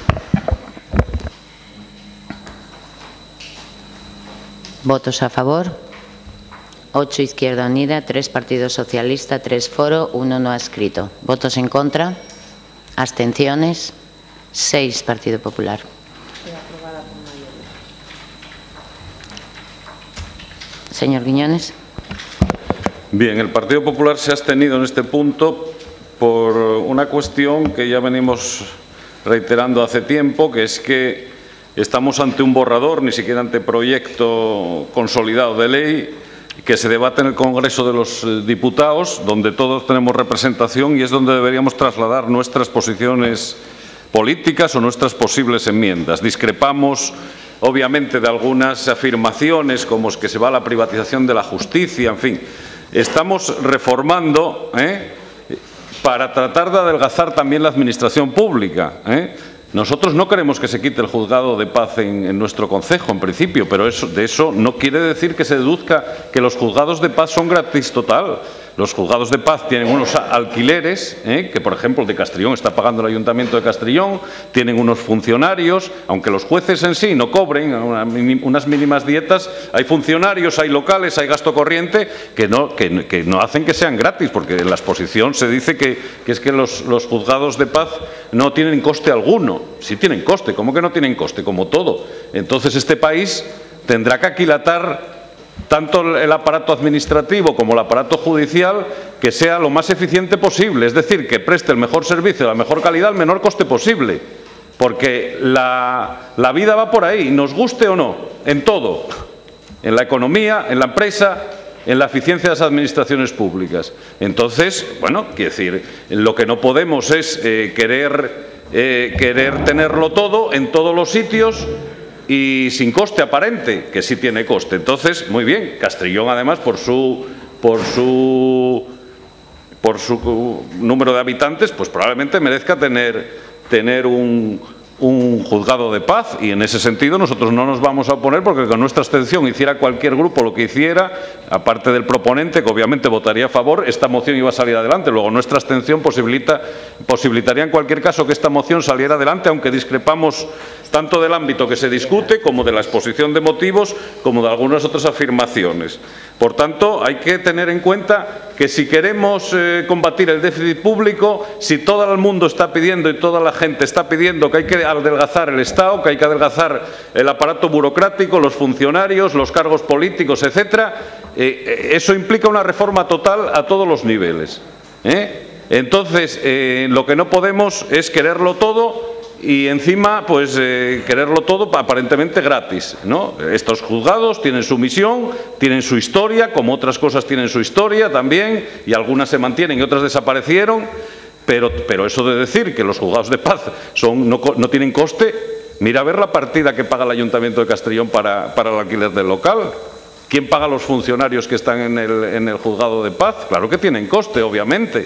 Votos a favor. Ocho Izquierda Unida, tres Partido Socialista, tres Foro, uno no adscrito. Votos en contra. Abstenciones. Seis Partido Popular. Señor Quiñones. Bien, el Partido Popular se ha abstenido en este punto por una cuestión que ya venimos reiterando hace tiempo, que es que estamos ante un borrador, ni siquiera ante proyecto consolidado de ley, que se debate en el Congreso de los Diputados, donde todos tenemos representación y es donde deberíamos trasladar nuestras posiciones políticas o nuestras posibles enmiendas. Discrepamos, obviamente, de algunas afirmaciones, como es que se va a la privatización de la justicia, en fin. Estamos reformando ¿eh? para tratar de adelgazar también la administración pública. ¿eh? Nosotros no queremos que se quite el juzgado de paz en, en nuestro concejo, en principio, pero eso, de eso no quiere decir que se deduzca que los juzgados de paz son gratis total. Los juzgados de paz tienen unos alquileres, ¿eh? que por ejemplo el de Castrillón está pagando el Ayuntamiento de Castrillón, tienen unos funcionarios, aunque los jueces en sí no cobren una, unas mínimas dietas, hay funcionarios, hay locales, hay gasto corriente que no, que, que no hacen que sean gratis, porque en la exposición se dice que, que es que los, los juzgados de paz no tienen coste alguno. Sí tienen coste, ¿cómo que no tienen coste? Como todo. Entonces este país tendrá que aquilatar tanto el aparato administrativo como el aparato judicial, que sea lo más eficiente posible, es decir, que preste el mejor servicio, la mejor calidad, al menor coste posible, porque la, la vida va por ahí, nos guste o no, en todo, en la economía, en la empresa, en la eficiencia de las administraciones públicas. Entonces, bueno, quiero decir, lo que no podemos es eh, querer, eh, querer tenerlo todo en todos los sitios y sin coste aparente, que sí tiene coste. Entonces, muy bien, Castrillón, además, por su, por su, por su número de habitantes, pues probablemente merezca tener, tener un, un juzgado de paz, y en ese sentido nosotros no nos vamos a oponer, porque con nuestra abstención hiciera cualquier grupo lo que hiciera, aparte del proponente, que obviamente votaría a favor, esta moción iba a salir adelante. Luego nuestra abstención posibilita, posibilitaría en cualquier caso que esta moción saliera adelante, aunque discrepamos tanto del ámbito que se discute, como de la exposición de motivos, como de algunas otras afirmaciones. Por tanto, hay que tener en cuenta que si queremos eh, combatir el déficit público, si todo el mundo está pidiendo y toda la gente está pidiendo que hay que adelgazar el Estado, que hay que adelgazar el aparato burocrático, los funcionarios, los cargos políticos, etcétera, eh, eso implica una reforma total a todos los niveles, ¿eh? Entonces, eh, lo que no podemos es quererlo todo y encima, pues, eh, quererlo todo aparentemente gratis, ¿no? Estos juzgados tienen su misión, tienen su historia, como otras cosas tienen su historia también, y algunas se mantienen y otras desaparecieron, pero, pero eso de decir que los juzgados de paz son, no, no tienen coste, mira a ver la partida que paga el Ayuntamiento de Castrillón para, para el alquiler del local. ¿Quién paga a los funcionarios que están en el, en el juzgado de paz? Claro que tienen coste, obviamente.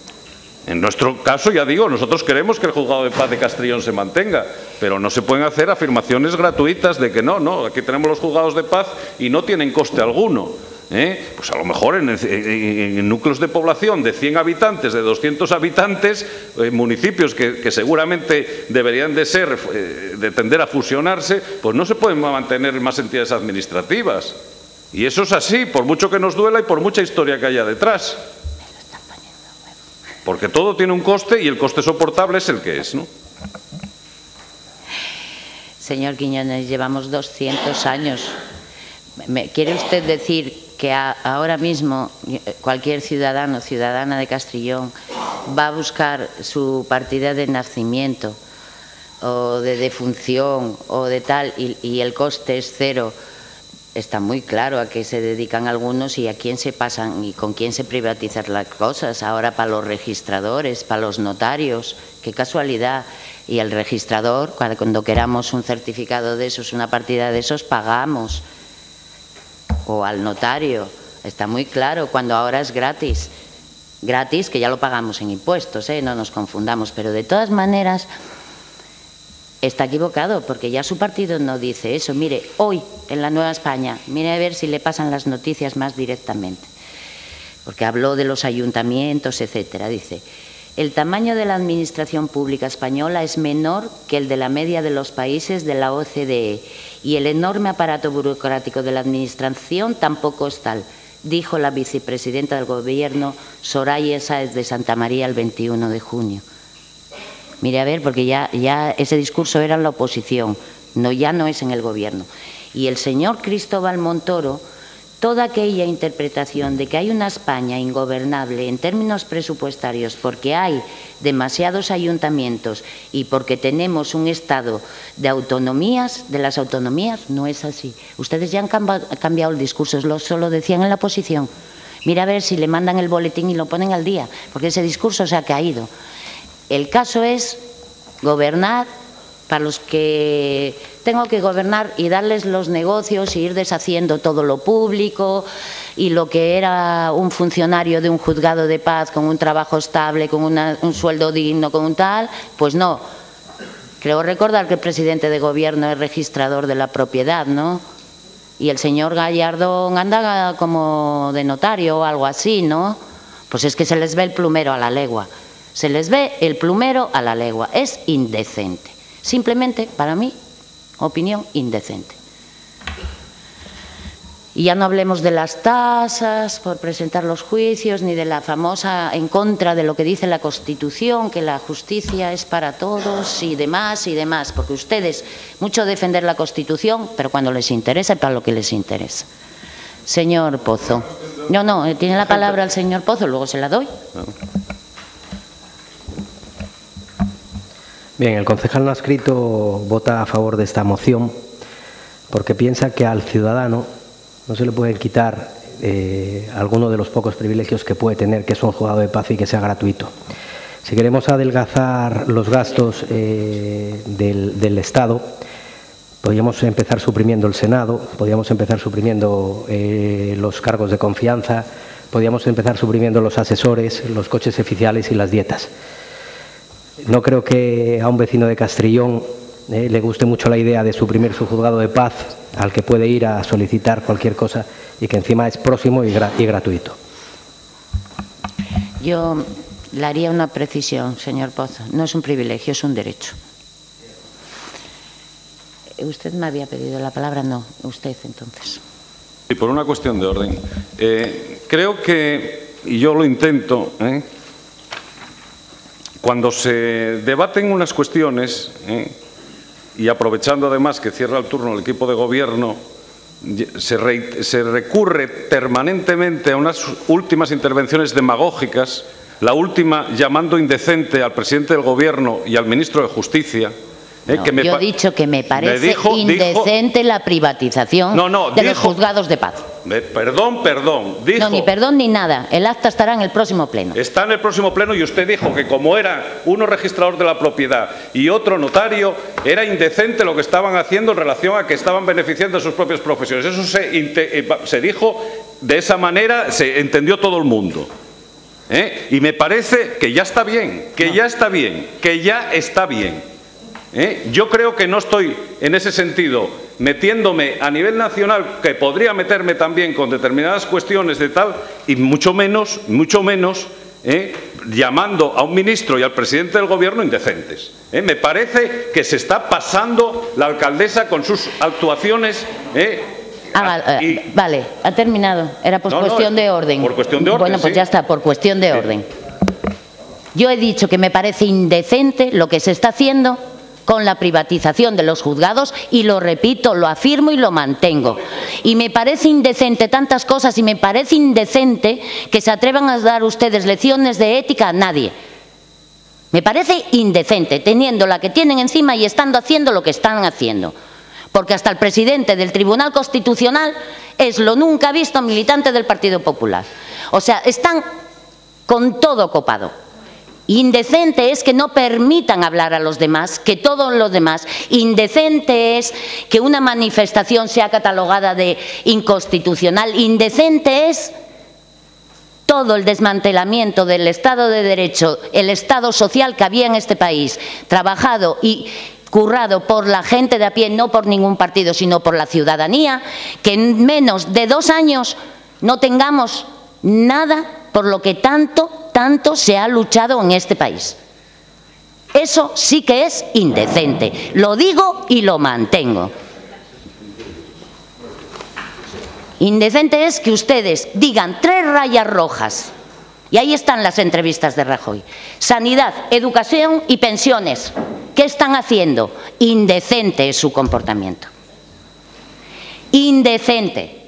En nuestro caso, ya digo, nosotros queremos que el juzgado de paz de Castrillón se mantenga, pero no se pueden hacer afirmaciones gratuitas de que no, no, aquí tenemos los juzgados de paz y no tienen coste alguno. ¿eh? Pues a lo mejor en, en, en núcleos de población de cien habitantes, de doscientos habitantes, eh, municipios que, que seguramente deberían de ser, eh, de tender a fusionarse, pues no se pueden mantener más entidades administrativas. Y eso es así, por mucho que nos duela y por mucha historia que haya detrás. Porque todo tiene un coste y el coste soportable es el que es, ¿no? Señor Quiñones, llevamos doscientos años. ¿Me ¿Quiere usted decir que a, ahora mismo cualquier ciudadano o ciudadana de Castrillón va a buscar su partida de nacimiento o de defunción o de tal y, y el coste es cero? Está muy claro a qué se dedican algunos y a quién se pasan y con quién se privatizan las cosas. Ahora para los registradores, para los notarios, qué casualidad. Y el registrador, cuando queramos un certificado de esos, una partida de esos, pagamos. O al notario, está muy claro, cuando ahora es gratis. Gratis, que ya lo pagamos en impuestos, ¿eh? No nos confundamos, pero de todas maneras está equivocado, porque ya su partido no dice eso. Mire, hoy en la Nueva España, mire a ver si le pasan las noticias más directamente, porque habló de los ayuntamientos, etcétera. Dice, el tamaño de la administración pública española es menor que el de la media de los países de la O C D E y el enorme aparato burocrático de la administración tampoco es tal, dijo la vicepresidenta del Gobierno, Soraya Sáez de Santamaría, el veintiuno de junio. Mire a ver, porque ya, ya ese discurso era en la oposición, no, ya no es en el Gobierno. Y el señor Cristóbal Montoro, toda aquella interpretación de que hay una España ingobernable en términos presupuestarios porque hay demasiados ayuntamientos y porque tenemos un estado de autonomías, de las autonomías, no es así. Ustedes ya han cambiado el discurso, eso lo decían en la oposición. Mira a ver si le mandan el boletín y lo ponen al día, porque ese discurso se ha caído. El caso es gobernar para los que tengo que gobernar y darles los negocios y ir deshaciendo todo lo público y lo que era un funcionario de un juzgado de paz con un trabajo estable, con una, un sueldo digno, con un tal, pues no. Creo recordar que el presidente de Gobierno es registrador de la propiedad, ¿no? Y el señor Gallardón anda como de notario o algo así, ¿no? Pues es que se les ve el plumero a la legua. Se les ve el plumero a la legua. Es indecente. Simplemente, para mí, opinión indecente. Y ya no hablemos de las tasas por presentar los juicios, ni de la famosa en contra de lo que dice la Constitución, que la justicia es para todos y demás y demás, porque ustedes mucho defender la Constitución, pero cuando les interesa es para lo que les interesa. Señor Pozo. No, no, tiene la palabra el señor Pozo, luego se la doy. Bien, el concejal no adscrito vota a favor de esta moción porque piensa que al ciudadano no se le pueden quitar eh, alguno de los pocos privilegios que puede tener, que es un juzgado de paz y que sea gratuito. Si queremos adelgazar los gastos eh, del, del Estado, podríamos empezar suprimiendo el Senado, podríamos empezar suprimiendo eh, los cargos de confianza, podríamos empezar suprimiendo los asesores, los coches oficiales y las dietas. No creo que a un vecino de Castrillón eh, le guste mucho la idea de suprimir su juzgado de paz, al que puede ir a solicitar cualquier cosa y que encima es próximo y, gra y gratuito. Yo le haría una precisión, señor Pozo. No es un privilegio, es un derecho. ¿Usted me había pedido la palabra? No, usted entonces. Y por una cuestión de orden. Eh, creo que, y yo lo intento, ¿eh? cuando se debaten unas cuestiones, ¿eh? y aprovechando además que cierra el turno el equipo de gobierno, se, re, se recurre permanentemente a unas últimas intervenciones demagógicas, la última llamando indecente al presidente del gobierno y al ministro de Justicia. Eh, No, que me yo he dicho que me parece me dijo, indecente dijo, la privatización no, no, de dijo, los juzgados de paz. Me, perdón, perdón. Dijo, no, ni perdón ni nada. El acta estará en el próximo pleno. Está en el próximo pleno y usted dijo que como era uno registrador de la propiedad y otro notario, era indecente lo que estaban haciendo en relación a que estaban beneficiando de sus propias profesiones. Eso se, se dijo de esa manera, se entendió todo el mundo. ¿Eh? Y me parece que ya está bien, que no. ya está bien, que ya está bien. ¿Eh? Yo creo que no estoy en ese sentido metiéndome a nivel nacional, que podría meterme también con determinadas cuestiones de tal, y mucho menos, mucho menos, ¿eh? llamando a un ministro y al presidente del gobierno indecentes. ¿Eh? Me parece que se está pasando la alcaldesa con sus actuaciones. ¿eh? Ah, vale, y, vale, ha terminado. Era por no, cuestión no, de orden. Por cuestión de orden. Bueno, pues sí. ya está, por cuestión de sí. orden. Yo he dicho que me parece indecente lo que se está haciendo con la privatización de los juzgados y lo repito, lo afirmo y lo mantengo. Y me parece indecente tantas cosas y me parece indecente que se atrevan a dar ustedes lecciones de ética a nadie. Me parece indecente, teniendo la que tienen encima y estando haciendo lo que están haciendo. Porque hasta el presidente del Tribunal Constitucional es lo nunca visto militante del Partido Popular. O sea, están con todo copado. Indecente es que no permitan hablar a los demás, que todos los demás. Indecente es que una manifestación sea catalogada de inconstitucional. Indecente es todo el desmantelamiento del Estado de Derecho, el Estado social que había en este país, trabajado y currado por la gente de a pie, no por ningún partido, sino por la ciudadanía, que en menos de dos años no tengamos nada por lo que tanto, tanto se ha luchado en este país. Eso sí que es indecente. Lo digo y lo mantengo. Indecente es que ustedes digan tres rayas rojas, y ahí están las entrevistas de Rajoy. Sanidad, educación y pensiones. ¿Qué están haciendo? Indecente es su comportamiento. Indecente.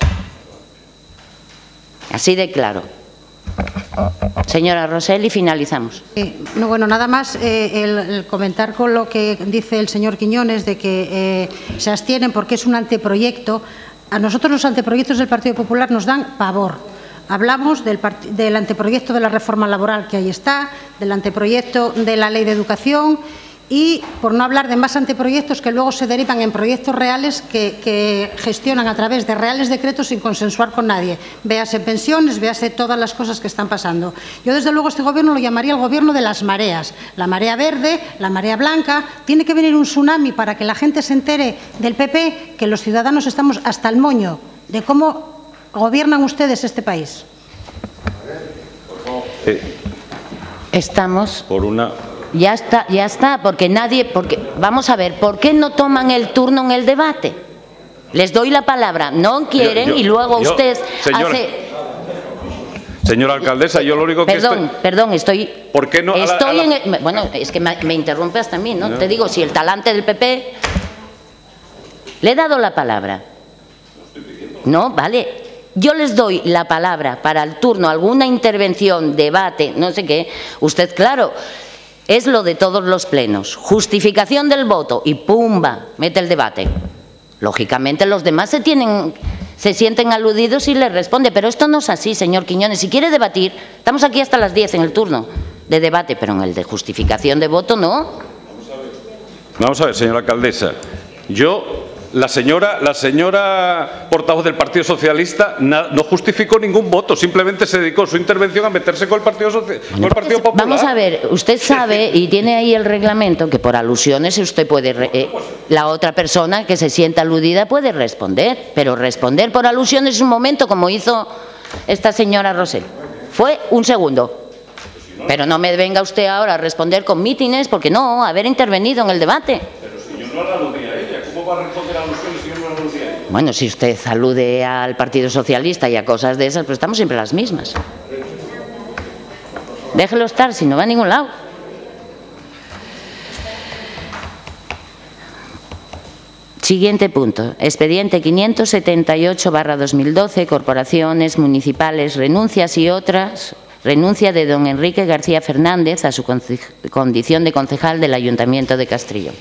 Así de claro. Señora Rosell, y finalizamos. Eh, no, bueno, nada más eh, el, el comentar con lo que dice el señor Quiñones de que eh, se abstienen porque es un anteproyecto. A nosotros los anteproyectos del Partido Popular nos dan pavor. Hablamos del, del anteproyecto de la reforma laboral que ahí está, del anteproyecto de la ley de educación y, por no hablar de más anteproyectos que luego se derivan en proyectos reales que, que gestionan a través de reales decretos sin consensuar con nadie. Véase pensiones, véase todas las cosas que están pasando. Yo, desde luego, este gobierno lo llamaría el gobierno de las mareas. La marea verde, la marea blanca. Tiene que venir un tsunami para que la gente se entere del P P que los ciudadanos estamos hasta el moño de cómo gobiernan ustedes este país. Estamos... Por una... Ya está, ya está, porque nadie... porque Vamos a ver, ¿por qué no toman el turno en el debate? Les doy la palabra, no quieren yo, yo, y luego yo, usted señora, hace... Señora alcaldesa, yo lo único que Perdón, estoy... perdón, estoy... ¿Por qué no? Estoy a la, a la... en el, bueno, es que me, me interrumpe hasta a mí, ¿no? no Te digo, si el talante del P P... Le he dado la palabra. No, vale. yo les doy la palabra para el turno, alguna intervención, debate, no sé qué, usted, claro, es lo de todos los plenos, justificación del voto y ¡pumba!, mete el debate. Lógicamente los demás se, tienen, se sienten aludidos y les responde, pero esto no es así, señor Quiñones. Si quiere debatir, estamos aquí hasta las diez en el turno de debate, pero en el de justificación de voto no. Vamos a ver, Vamos a ver señora alcaldesa, yo... La señora, la señora portavoz del Partido Socialista na, no justificó ningún voto, simplemente se dedicó su intervención a meterse con el Partido, Social, con el Partido Popular. Vamos a ver, usted sabe y tiene ahí el reglamento que por alusiones usted puede, eh, la otra persona que se sienta aludida puede responder, pero responder por alusiones es un momento como hizo esta señora Rosell. Fue un segundo. Pero no me venga usted ahora a responder con mítines porque no, haber intervenido en el debate. Pero si yo no la aludí a ella, ¿cómo va a responder a alusiones si yo no la aludí a ella? Bueno, si usted alude al Partido Socialista y a cosas de esas, pues estamos siempre las mismas. Déjelo estar, si no va a ningún lado. Siguiente punto. Expediente quinientos setenta y ocho barra dos mil doce, Corporaciones Municipales, Renuncias y otras. Renuncia de don Enrique García Fernández a su condición de concejal del Ayuntamiento de Castrillón.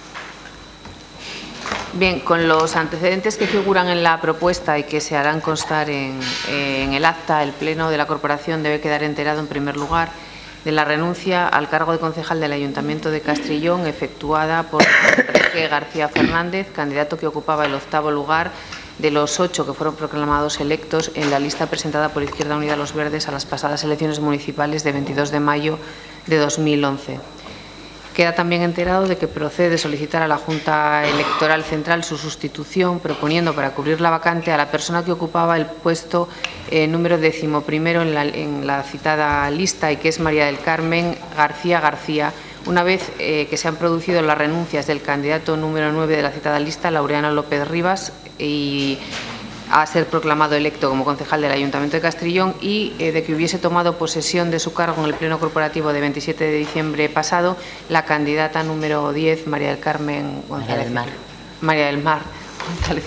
Bien, con los antecedentes que figuran en la propuesta y que se harán constar en, en el acta, el Pleno de la Corporación debe quedar enterado, en primer lugar, de la renuncia al cargo de concejal del Ayuntamiento de Castrillón efectuada por Enrique García Fernández, candidato que ocupaba el octavo lugar de los ocho que fueron proclamados electos en la lista presentada por Izquierda Unida Los Verdes a las pasadas elecciones municipales de veintidós de mayo de dos mil once. Queda también enterado de que procede solicitar a la Junta Electoral Central su sustitución, proponiendo para cubrir la vacante a la persona que ocupaba el puesto eh, número decimoprimero en la, en la citada lista y que es María del Carmen García García, una vez eh, que se han producido las renuncias del candidato número nueve de la citada lista, Laureano López Rivas, y a ser proclamado electo como concejal del Ayuntamiento de Castrillón, y eh, de que hubiese tomado posesión de su cargo en el Pleno Corporativo de veintisiete de diciembre pasado la candidata número diez, María del Carmen González. María del Mar. María del Mar González.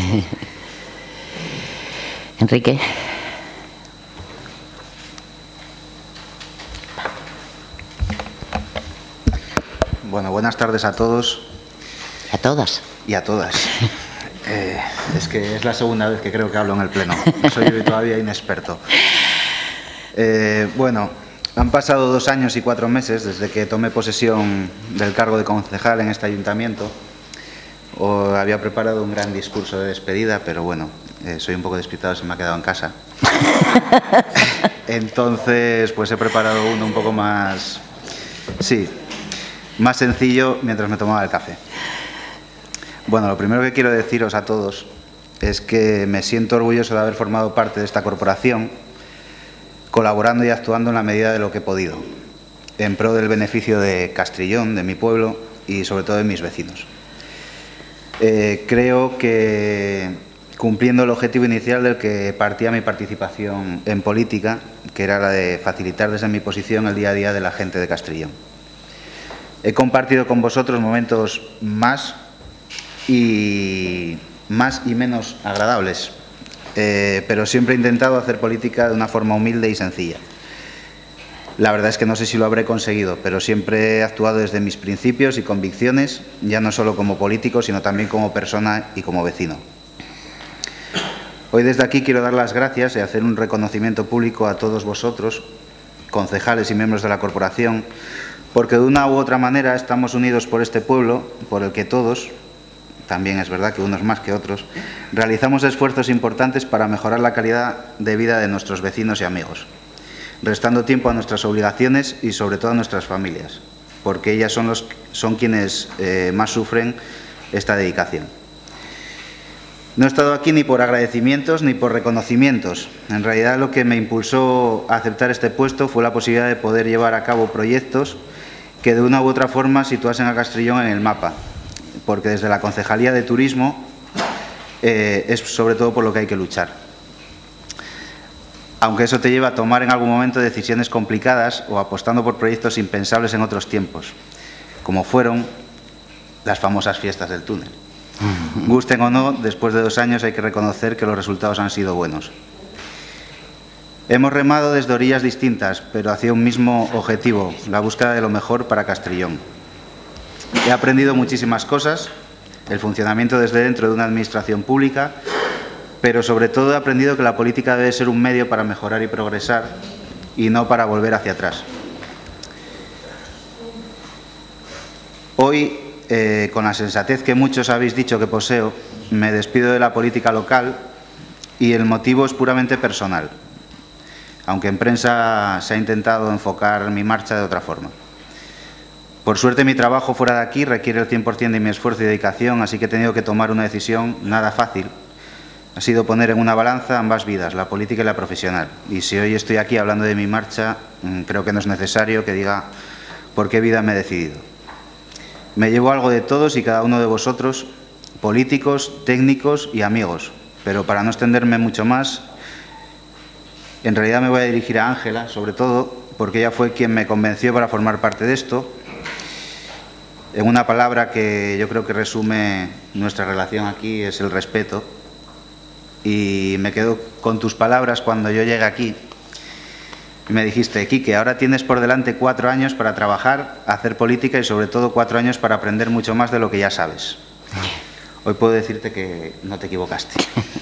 Enrique. Bueno, buenas tardes a todos. A todas. Y a todas. Eh, es que es la segunda vez que creo que hablo en el Pleno. Soy todavía inexperto. Eh, bueno, han pasado dos años y cuatro meses desde que tomé posesión del cargo de concejal en este ayuntamiento. O había preparado un gran discurso de despedida, pero bueno, eh, soy un poco despistado, se me ha quedado en casa. Entonces, pues he preparado uno un poco más... Sí, más sencillo mientras me tomaba el café. Bueno, lo primero que quiero deciros a todos es que me siento orgulloso de haber formado parte de esta corporación, colaborando y actuando en la medida de lo que he podido, en pro del beneficio de Castrillón, de mi pueblo y sobre todo de mis vecinos. Eh, creo que cumpliendo el objetivo inicial del que partía mi participación en política, que era la de facilitar desde mi posición el día a día de la gente de Castrillón. He compartido con vosotros momentos más y, más y menos agradables, eh, pero siempre he intentado hacer política de una forma humilde y sencilla. La verdad es que no sé si lo habré conseguido, pero siempre he actuado desde mis principios y convicciones, ya no solo como político, sino también como persona y como vecino. Hoy desde aquí quiero dar las gracias y hacer un reconocimiento público a todos vosotros, concejales y miembros de la corporación, porque de una u otra manera estamos unidos por este pueblo, por el que todos, también es verdad que unos más que otros, realizamos esfuerzos importantes para mejorar la calidad de vida de nuestros vecinos y amigos, restando tiempo a nuestras obligaciones y sobre todo a nuestras familias, porque ellas son, los, son quienes eh, más sufren esta dedicación. No he estado aquí ni por agradecimientos ni por reconocimientos. En realidad lo que me impulsó a aceptar este puesto fue la posibilidad de poder llevar a cabo proyectos que de una u otra forma situasen a Castrillón en el mapa, porque desde la Concejalía de Turismo eh, es sobre todo por lo que hay que luchar. Aunque eso te lleva a tomar en algún momento decisiones complicadas o apostando por proyectos impensables en otros tiempos, como fueron las famosas fiestas del túnel. Gusten o no, después de dos años hay que reconocer que los resultados han sido buenos. Hemos remado desde orillas distintas, pero hacia un mismo objetivo, la búsqueda de lo mejor para Castrillón. He aprendido muchísimas cosas, el funcionamiento desde dentro de una administración pública, pero sobre todo he aprendido que la política debe ser un medio para mejorar y progresar y no para volver hacia atrás. Hoy, eh, con la sensatez que muchos habéis dicho que poseo, me despido de la política local y el motivo es puramente personal, aunque en prensa se ha intentado enfocar mi marcha de otra forma. Por suerte, mi trabajo fuera de aquí requiere el cien por cien de mi esfuerzo y dedicación, así que he tenido que tomar una decisión nada fácil. Ha sido poner en una balanza ambas vidas, la política y la profesional. Y si hoy estoy aquí hablando de mi marcha, creo que no es necesario que diga por qué vida me he decidido. Me llevo algo de todos y cada uno de vosotros, políticos, técnicos y amigos. Pero para no extenderme mucho más, en realidad me voy a dirigir a Ángela, sobre todo, porque ella fue quien me convenció para formar parte de esto. En una palabra que yo creo que resume nuestra relación aquí es el respeto. Y me quedo con tus palabras cuando yo llegué aquí. Y me dijiste, Quique, ahora tienes por delante cuatro años para trabajar, hacer política y sobre todo cuatro años para aprender mucho más de lo que ya sabes. Hoy puedo decirte que no te equivocaste.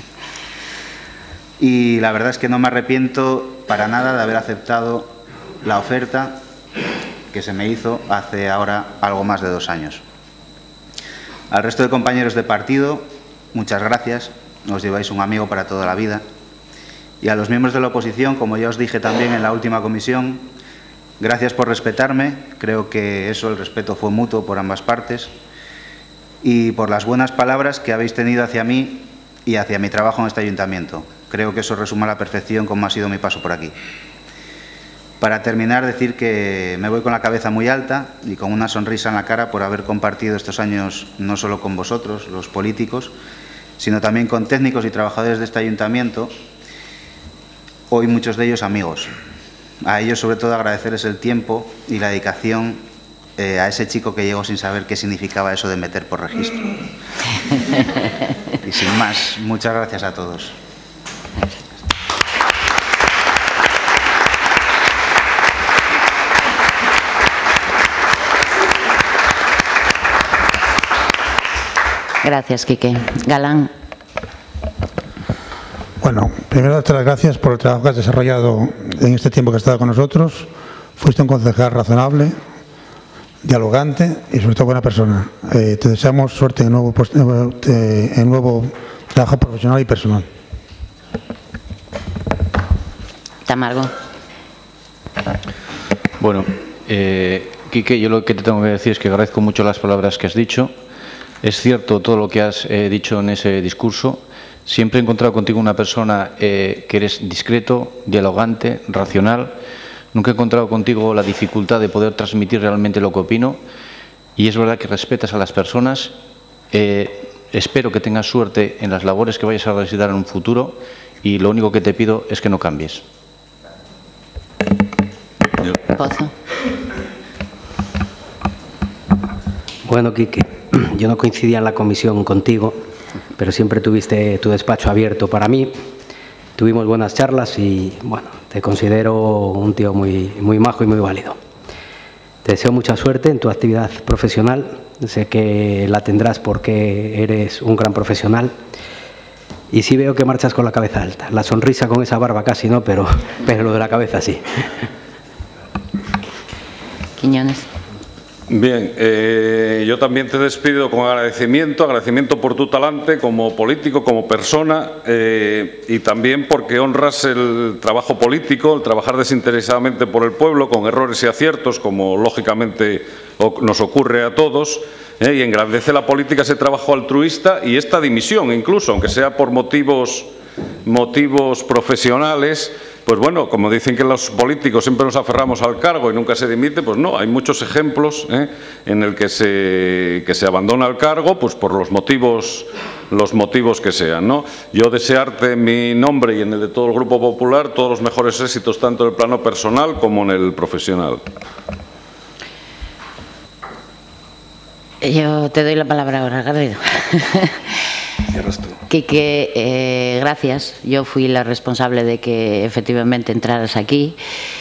Y la verdad es que no me arrepiento para nada de haber aceptado la oferta que se me hizo hace ahora algo más de dos años. Al resto de compañeros de partido, muchas gracias, os lleváis un amigo para toda la vida. Y a los miembros de la oposición, como ya os dije también en la última comisión, gracias por respetarme, creo que eso, el respeto fue mutuo por ambas partes, y por las buenas palabras que habéis tenido hacia mí y hacia mi trabajo en este ayuntamiento. Creo que eso resume a la perfección cómo ha sido mi paso por aquí. Para terminar, decir que me voy con la cabeza muy alta y con una sonrisa en la cara por haber compartido estos años no solo con vosotros, los políticos, sino también con técnicos y trabajadores de este ayuntamiento, hoy muchos de ellos amigos. A ellos, sobre todo, agradecerles el tiempo y la dedicación eh, a ese chico que llegó sin saber qué significaba eso de meter por registro. Y sin más, muchas gracias a todos. Gracias, Quique. Galán. Bueno, primero darte las gracias por el trabajo que has desarrollado en este tiempo que has estado con nosotros. Fuiste un concejal razonable, dialogante y sobre todo buena persona. Eh, te deseamos suerte en el nuevo, en el nuevo trabajo profesional y personal. Tamargo. Bueno, eh, Quique, yo lo que te tengo que decir es que agradezco mucho las palabras que has dicho. Es cierto todo lo que has eh, dicho en ese discurso. Siempre he encontrado contigo una persona eh, que eres discreto, dialogante, racional. Nunca he encontrado contigo la dificultad de poder transmitir realmente lo que opino. Y es verdad que respetas a las personas. Eh, espero que tengas suerte en las labores que vayas a realizar en un futuro. Y lo único que te pido es que no cambies. Pozo. Bueno, Quique, yo no coincidía en la comisión contigo, pero siempre tuviste tu despacho abierto para mí. Tuvimos buenas charlas y, bueno, te considero un tío muy, muy majo y muy válido. Te deseo mucha suerte en tu actividad profesional. Sé que la tendrás porque eres un gran profesional. Y sí veo que marchas con la cabeza alta. La sonrisa con esa barba casi no, pero, pero lo de la cabeza sí. Quiñones. Bien, eh, yo también te despido con agradecimiento, agradecimiento por tu talante como político, como persona eh, y también porque honras el trabajo político, el trabajar desinteresadamente por el pueblo, con errores y aciertos, como lógicamente nos ocurre a todos, eh, y engrandece la política ese trabajo altruista y esta dimisión incluso, aunque sea por motivos, motivos profesionales. Pues bueno, como dicen que los políticos siempre nos aferramos al cargo y nunca se dimite, pues no, hay muchos ejemplos ¿eh? en el que se, que se abandona el cargo pues por los motivos, los motivos que sean, ¿no? Yo desearte en mi nombre y en el de todo el Grupo Popular todos los mejores éxitos tanto en el plano personal como en el profesional. Yo te doy la palabra ahora, Garrido. Quique, eh, gracias. Yo fui la responsable de que efectivamente entraras aquí,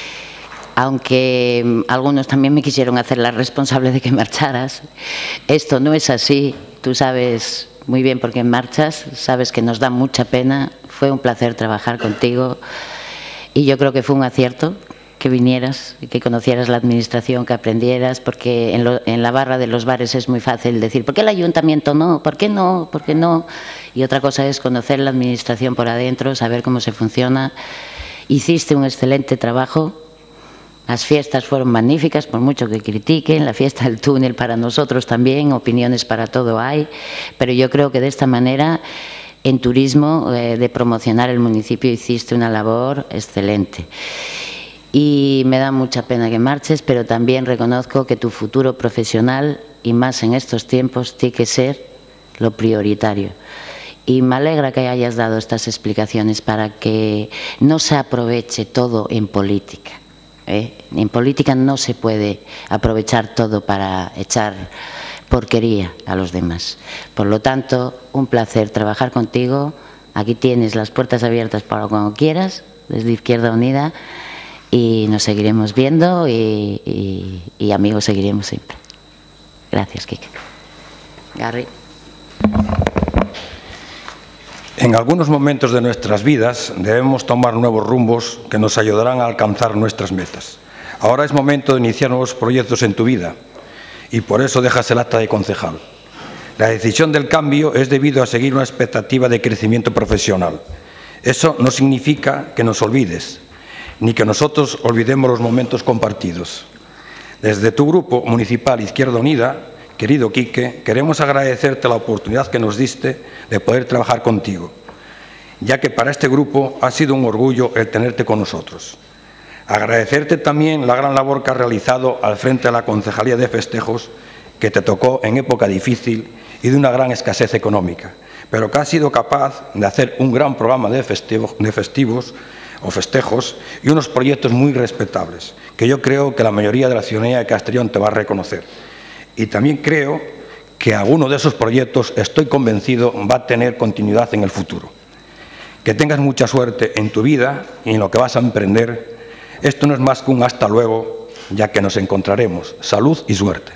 aunque algunos también me quisieron hacer la responsable de que marcharas. Esto no es así. Tú sabes muy bien por qué marchas, sabes que nos da mucha pena. Fue un placer trabajar contigo y yo creo que fue un acierto que vinieras, que conocieras la administración, que aprendieras, porque en, lo, en la barra de los bares es muy fácil decir ¿por qué el ayuntamiento no? ¿Por qué no? ¿Por qué no? Y otra cosa es conocer la administración por adentro, saber cómo se funciona. Hiciste un excelente trabajo. Las fiestas fueron magníficas, por mucho que critiquen. La fiesta del túnel para nosotros también, opiniones para todo hay, pero yo creo que de esta manera en turismo eh, de promocionar el municipio hiciste una labor excelente. Y me da mucha pena que marches, pero también reconozco que tu futuro profesional, y más en estos tiempos, tiene que ser lo prioritario. Y me alegra que hayas dado estas explicaciones para que no se aproveche todo en política. ¿eh? En política no se puede aprovechar todo para echar porquería a los demás. Por lo tanto, un placer trabajar contigo. Aquí tienes las puertas abiertas para cuando quieras, desde Izquierda Unida. Y nos seguiremos viendo y, y, y amigos seguiremos siempre. Gracias, Quique. Garri. En algunos momentos de nuestras vidas debemos tomar nuevos rumbos que nos ayudarán a alcanzar nuestras metas. Ahora es momento de iniciar nuevos proyectos en tu vida y por eso dejas el acta de concejal. La decisión del cambio es debido a seguir una expectativa de crecimiento profesional. Eso no significa que nos olvides, ni que nosotros olvidemos los momentos compartidos. Desde tu grupo municipal Izquierda Unida, querido Quique, queremos agradecerte la oportunidad que nos diste de poder trabajar contigo, ya que para este grupo ha sido un orgullo el tenerte con nosotros. Agradecerte también la gran labor que has realizado al frente de la Concejalía de Festejos, que te tocó en época difícil y de una gran escasez económica, pero que has sido capaz de hacer un gran programa de festivos, de festivos o festejos y unos proyectos muy respetables, que yo creo que la mayoría de la ciudadanía de Castellón te va a reconocer. Y también creo que alguno de esos proyectos, estoy convencido, va a tener continuidad en el futuro. Que tengas mucha suerte en tu vida y en lo que vas a emprender. Esto no es más que un hasta luego, ya que nos encontraremos. Salud y suerte.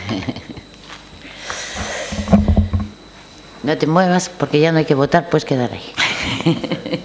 No te muevas porque ya no hay que votar, puedes quedar ahí.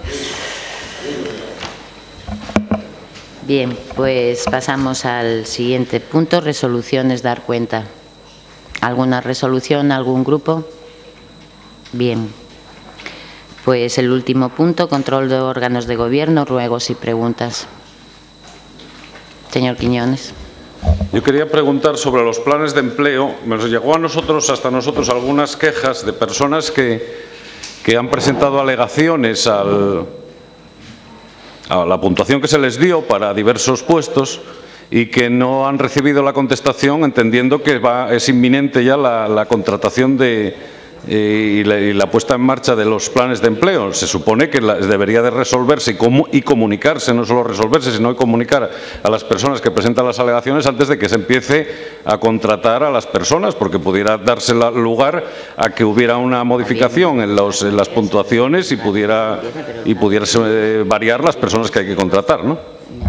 Bien, pues pasamos al siguiente punto, resoluciones, dar cuenta. ¿Alguna resolución, algún grupo? Bien. Pues el último punto, control de órganos de gobierno, ruegos y preguntas. Señor Quiñones. Yo quería preguntar sobre los planes de empleo. Nos llegó a nosotros, hasta nosotros, algunas quejas de personas que, que han presentado alegaciones al... a la puntuación que se les dio para diversos puestos y que no han recibido la contestación, entendiendo que va, es inminente ya la, la contratación de, eh, y, la, y la puesta en marcha de los planes de empleo. Se supone que la, debería de resolverse y, comu, y comunicarse, no solo resolverse, sino comunicar a las personas que presentan las alegaciones antes de que se empiece a contratar a las personas, porque pudiera darse la, lugar a que hubiera una modificación en, los, en las puntuaciones y pudiera, y pudiera eh, variar las personas que hay que contratar, ¿no?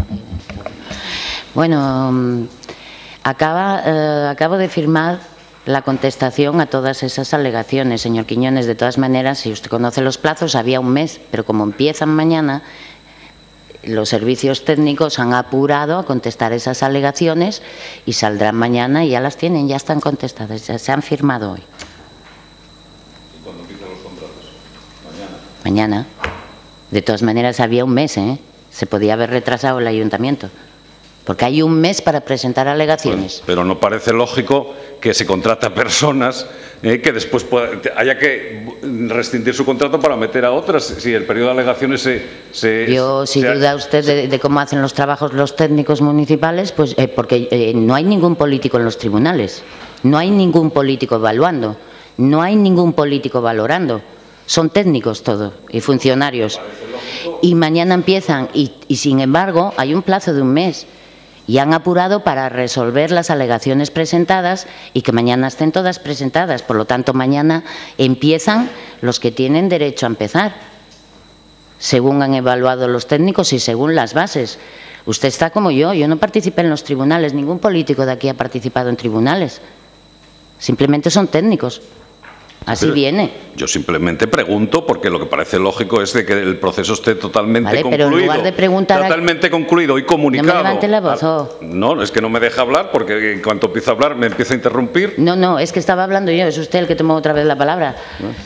Bueno, acaba, eh, acabo de firmar la contestación a todas esas alegaciones, señor Quiñones. De todas maneras, si usted conoce los plazos, había un mes, pero como empiezan mañana, los servicios técnicos han apurado a contestar esas alegaciones y saldrán mañana y ya las tienen, ya están contestadas, ya se han firmado hoy. ¿Y cuándo empiezan los contratos? Mañana. Mañana. De todas maneras, había un mes, ¿eh? Se podía haber retrasado el ayuntamiento. Porque hay un mes para presentar alegaciones. Bueno, pero no parece lógico que se contrate a personas eh, que después pueda, haya que rescindir su contrato para meter a otras, si el periodo de alegaciones se... se Yo, si se, duda usted de, de cómo hacen los trabajos los técnicos municipales, pues eh, porque eh, no hay ningún político en los tribunales, no hay ningún político evaluando, no hay ningún político valorando, son técnicos todo y funcionarios. Y mañana empiezan y, y sin embargo hay un plazo de un mes. y han apurado para resolver las alegaciones presentadas y que mañana estén todas presentadas. Por lo tanto, mañana empiezan los que tienen derecho a empezar, según han evaluado los técnicos y según las bases. Usted está como yo, yo no participé en los tribunales, ningún político de aquí ha participado en tribunales. Simplemente son técnicos. Así Pero viene. Yo simplemente pregunto porque lo que parece lógico es de que el proceso esté totalmente Vale, concluido. pero en lugar de preguntar a- totalmente concluido y comunicado. No me levante la voz, Ah, oh. No, es que no me deja hablar porque en cuanto empieza a hablar me empieza a interrumpir. No, no, es que estaba hablando yo, es usted el que tomó otra vez la palabra.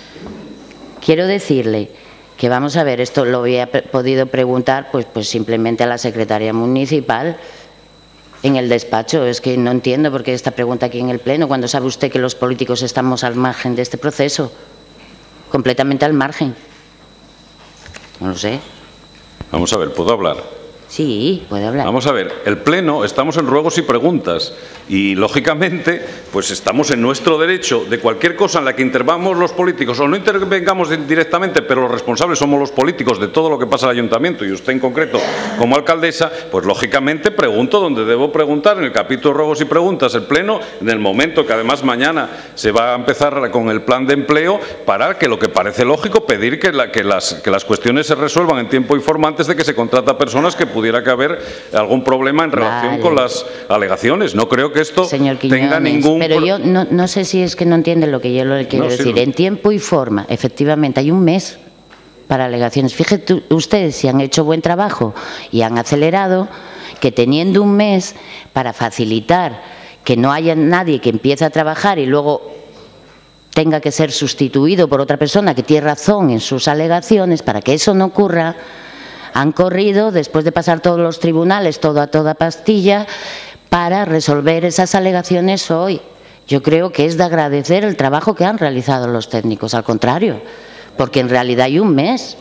Quiero decirle que vamos a ver, esto lo había pre- podido preguntar pues, pues simplemente a la secretaria municipal en el despacho. Es que no entiendo por qué esta pregunta aquí en el Pleno, cuando sabe usted que los políticos estamos al margen de este proceso, completamente al margen. No lo sé. Vamos a ver, ¿puedo hablar? Sí, puede hablar. Vamos a ver, el Pleno, estamos en ruegos y preguntas y, lógicamente, pues estamos en nuestro derecho de cualquier cosa en la que intervamos los políticos o no intervengamos directamente, pero los responsables somos los políticos de todo lo que pasa en el Ayuntamiento y usted en concreto como alcaldesa, pues lógicamente pregunto donde debo preguntar, en el capítulo ruegos y preguntas, el Pleno, en el momento que además mañana se va a empezar con el plan de empleo, para que lo que parece lógico, pedir que, la, que, las, que las cuestiones se resuelvan en tiempo y forma antes de que se contrata a personas que pudiera que haber algún problema en relación Vale. con las alegaciones. No creo que esto Señor tenga Quiñones, ningún... pero pro- yo no, no sé si es que no entiende lo que yo le quiero No, sí, decir. no. En tiempo y forma, efectivamente, hay un mes para alegaciones. Fíjate ustedes si han hecho buen trabajo y han acelerado, que teniendo un mes para facilitar que no haya nadie que empiece a trabajar y luego tenga que ser sustituido por otra persona que tiene razón en sus alegaciones, para que eso no ocurra, han corrido, después de pasar todos los tribunales, todo a toda pastilla, para resolver esas alegaciones hoy. Yo creo que es de agradecer el trabajo que han realizado los técnicos, al contrario, porque en realidad hay un mes.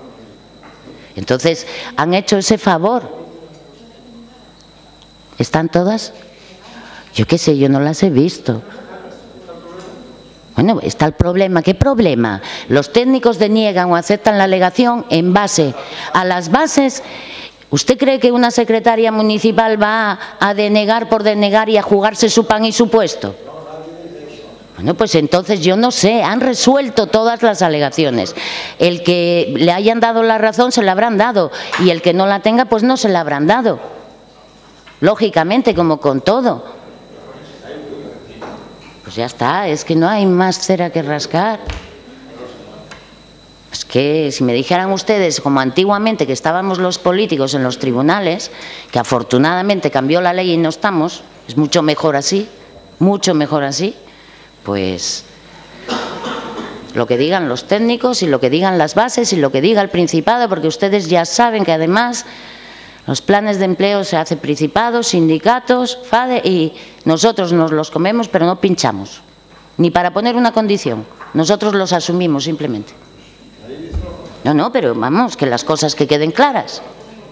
Entonces, han hecho ese favor. ¿Están todas? Yo qué sé, yo no las he visto. Bueno, está el problema. ¿Qué problema? Los técnicos deniegan o aceptan la alegación en base a las bases. ¿Usted cree que una secretaria municipal va a denegar por denegar y a jugarse su pan y su puesto? Bueno, pues entonces yo no sé, han resuelto todas las alegaciones. El que le hayan dado la razón se la habrán dado y el que no la tenga pues no se la habrán dado. Lógicamente, como con todo. Pues ya está, es que no hay más cera que rascar. Es que si me dijeran ustedes, como antiguamente que estábamos los políticos en los tribunales, que afortunadamente cambió la ley y no estamos, es mucho mejor así, mucho mejor así, pues lo que digan los técnicos y lo que digan las bases y lo que diga el Principado, porque ustedes ya saben que además los planes de empleo se hacen Principados, sindicatos, FADE, y nosotros nos los comemos pero no pinchamos, ni para poner una condición, nosotros los asumimos simplemente. No, no, pero vamos, que las cosas que queden claras.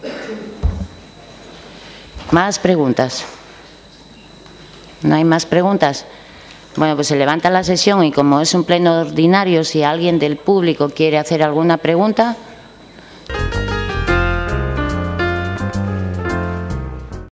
¿Más preguntas? ¿No hay más preguntas? Bueno, pues se levanta la sesión y como es un pleno ordinario, si alguien del público quiere hacer alguna pregunta...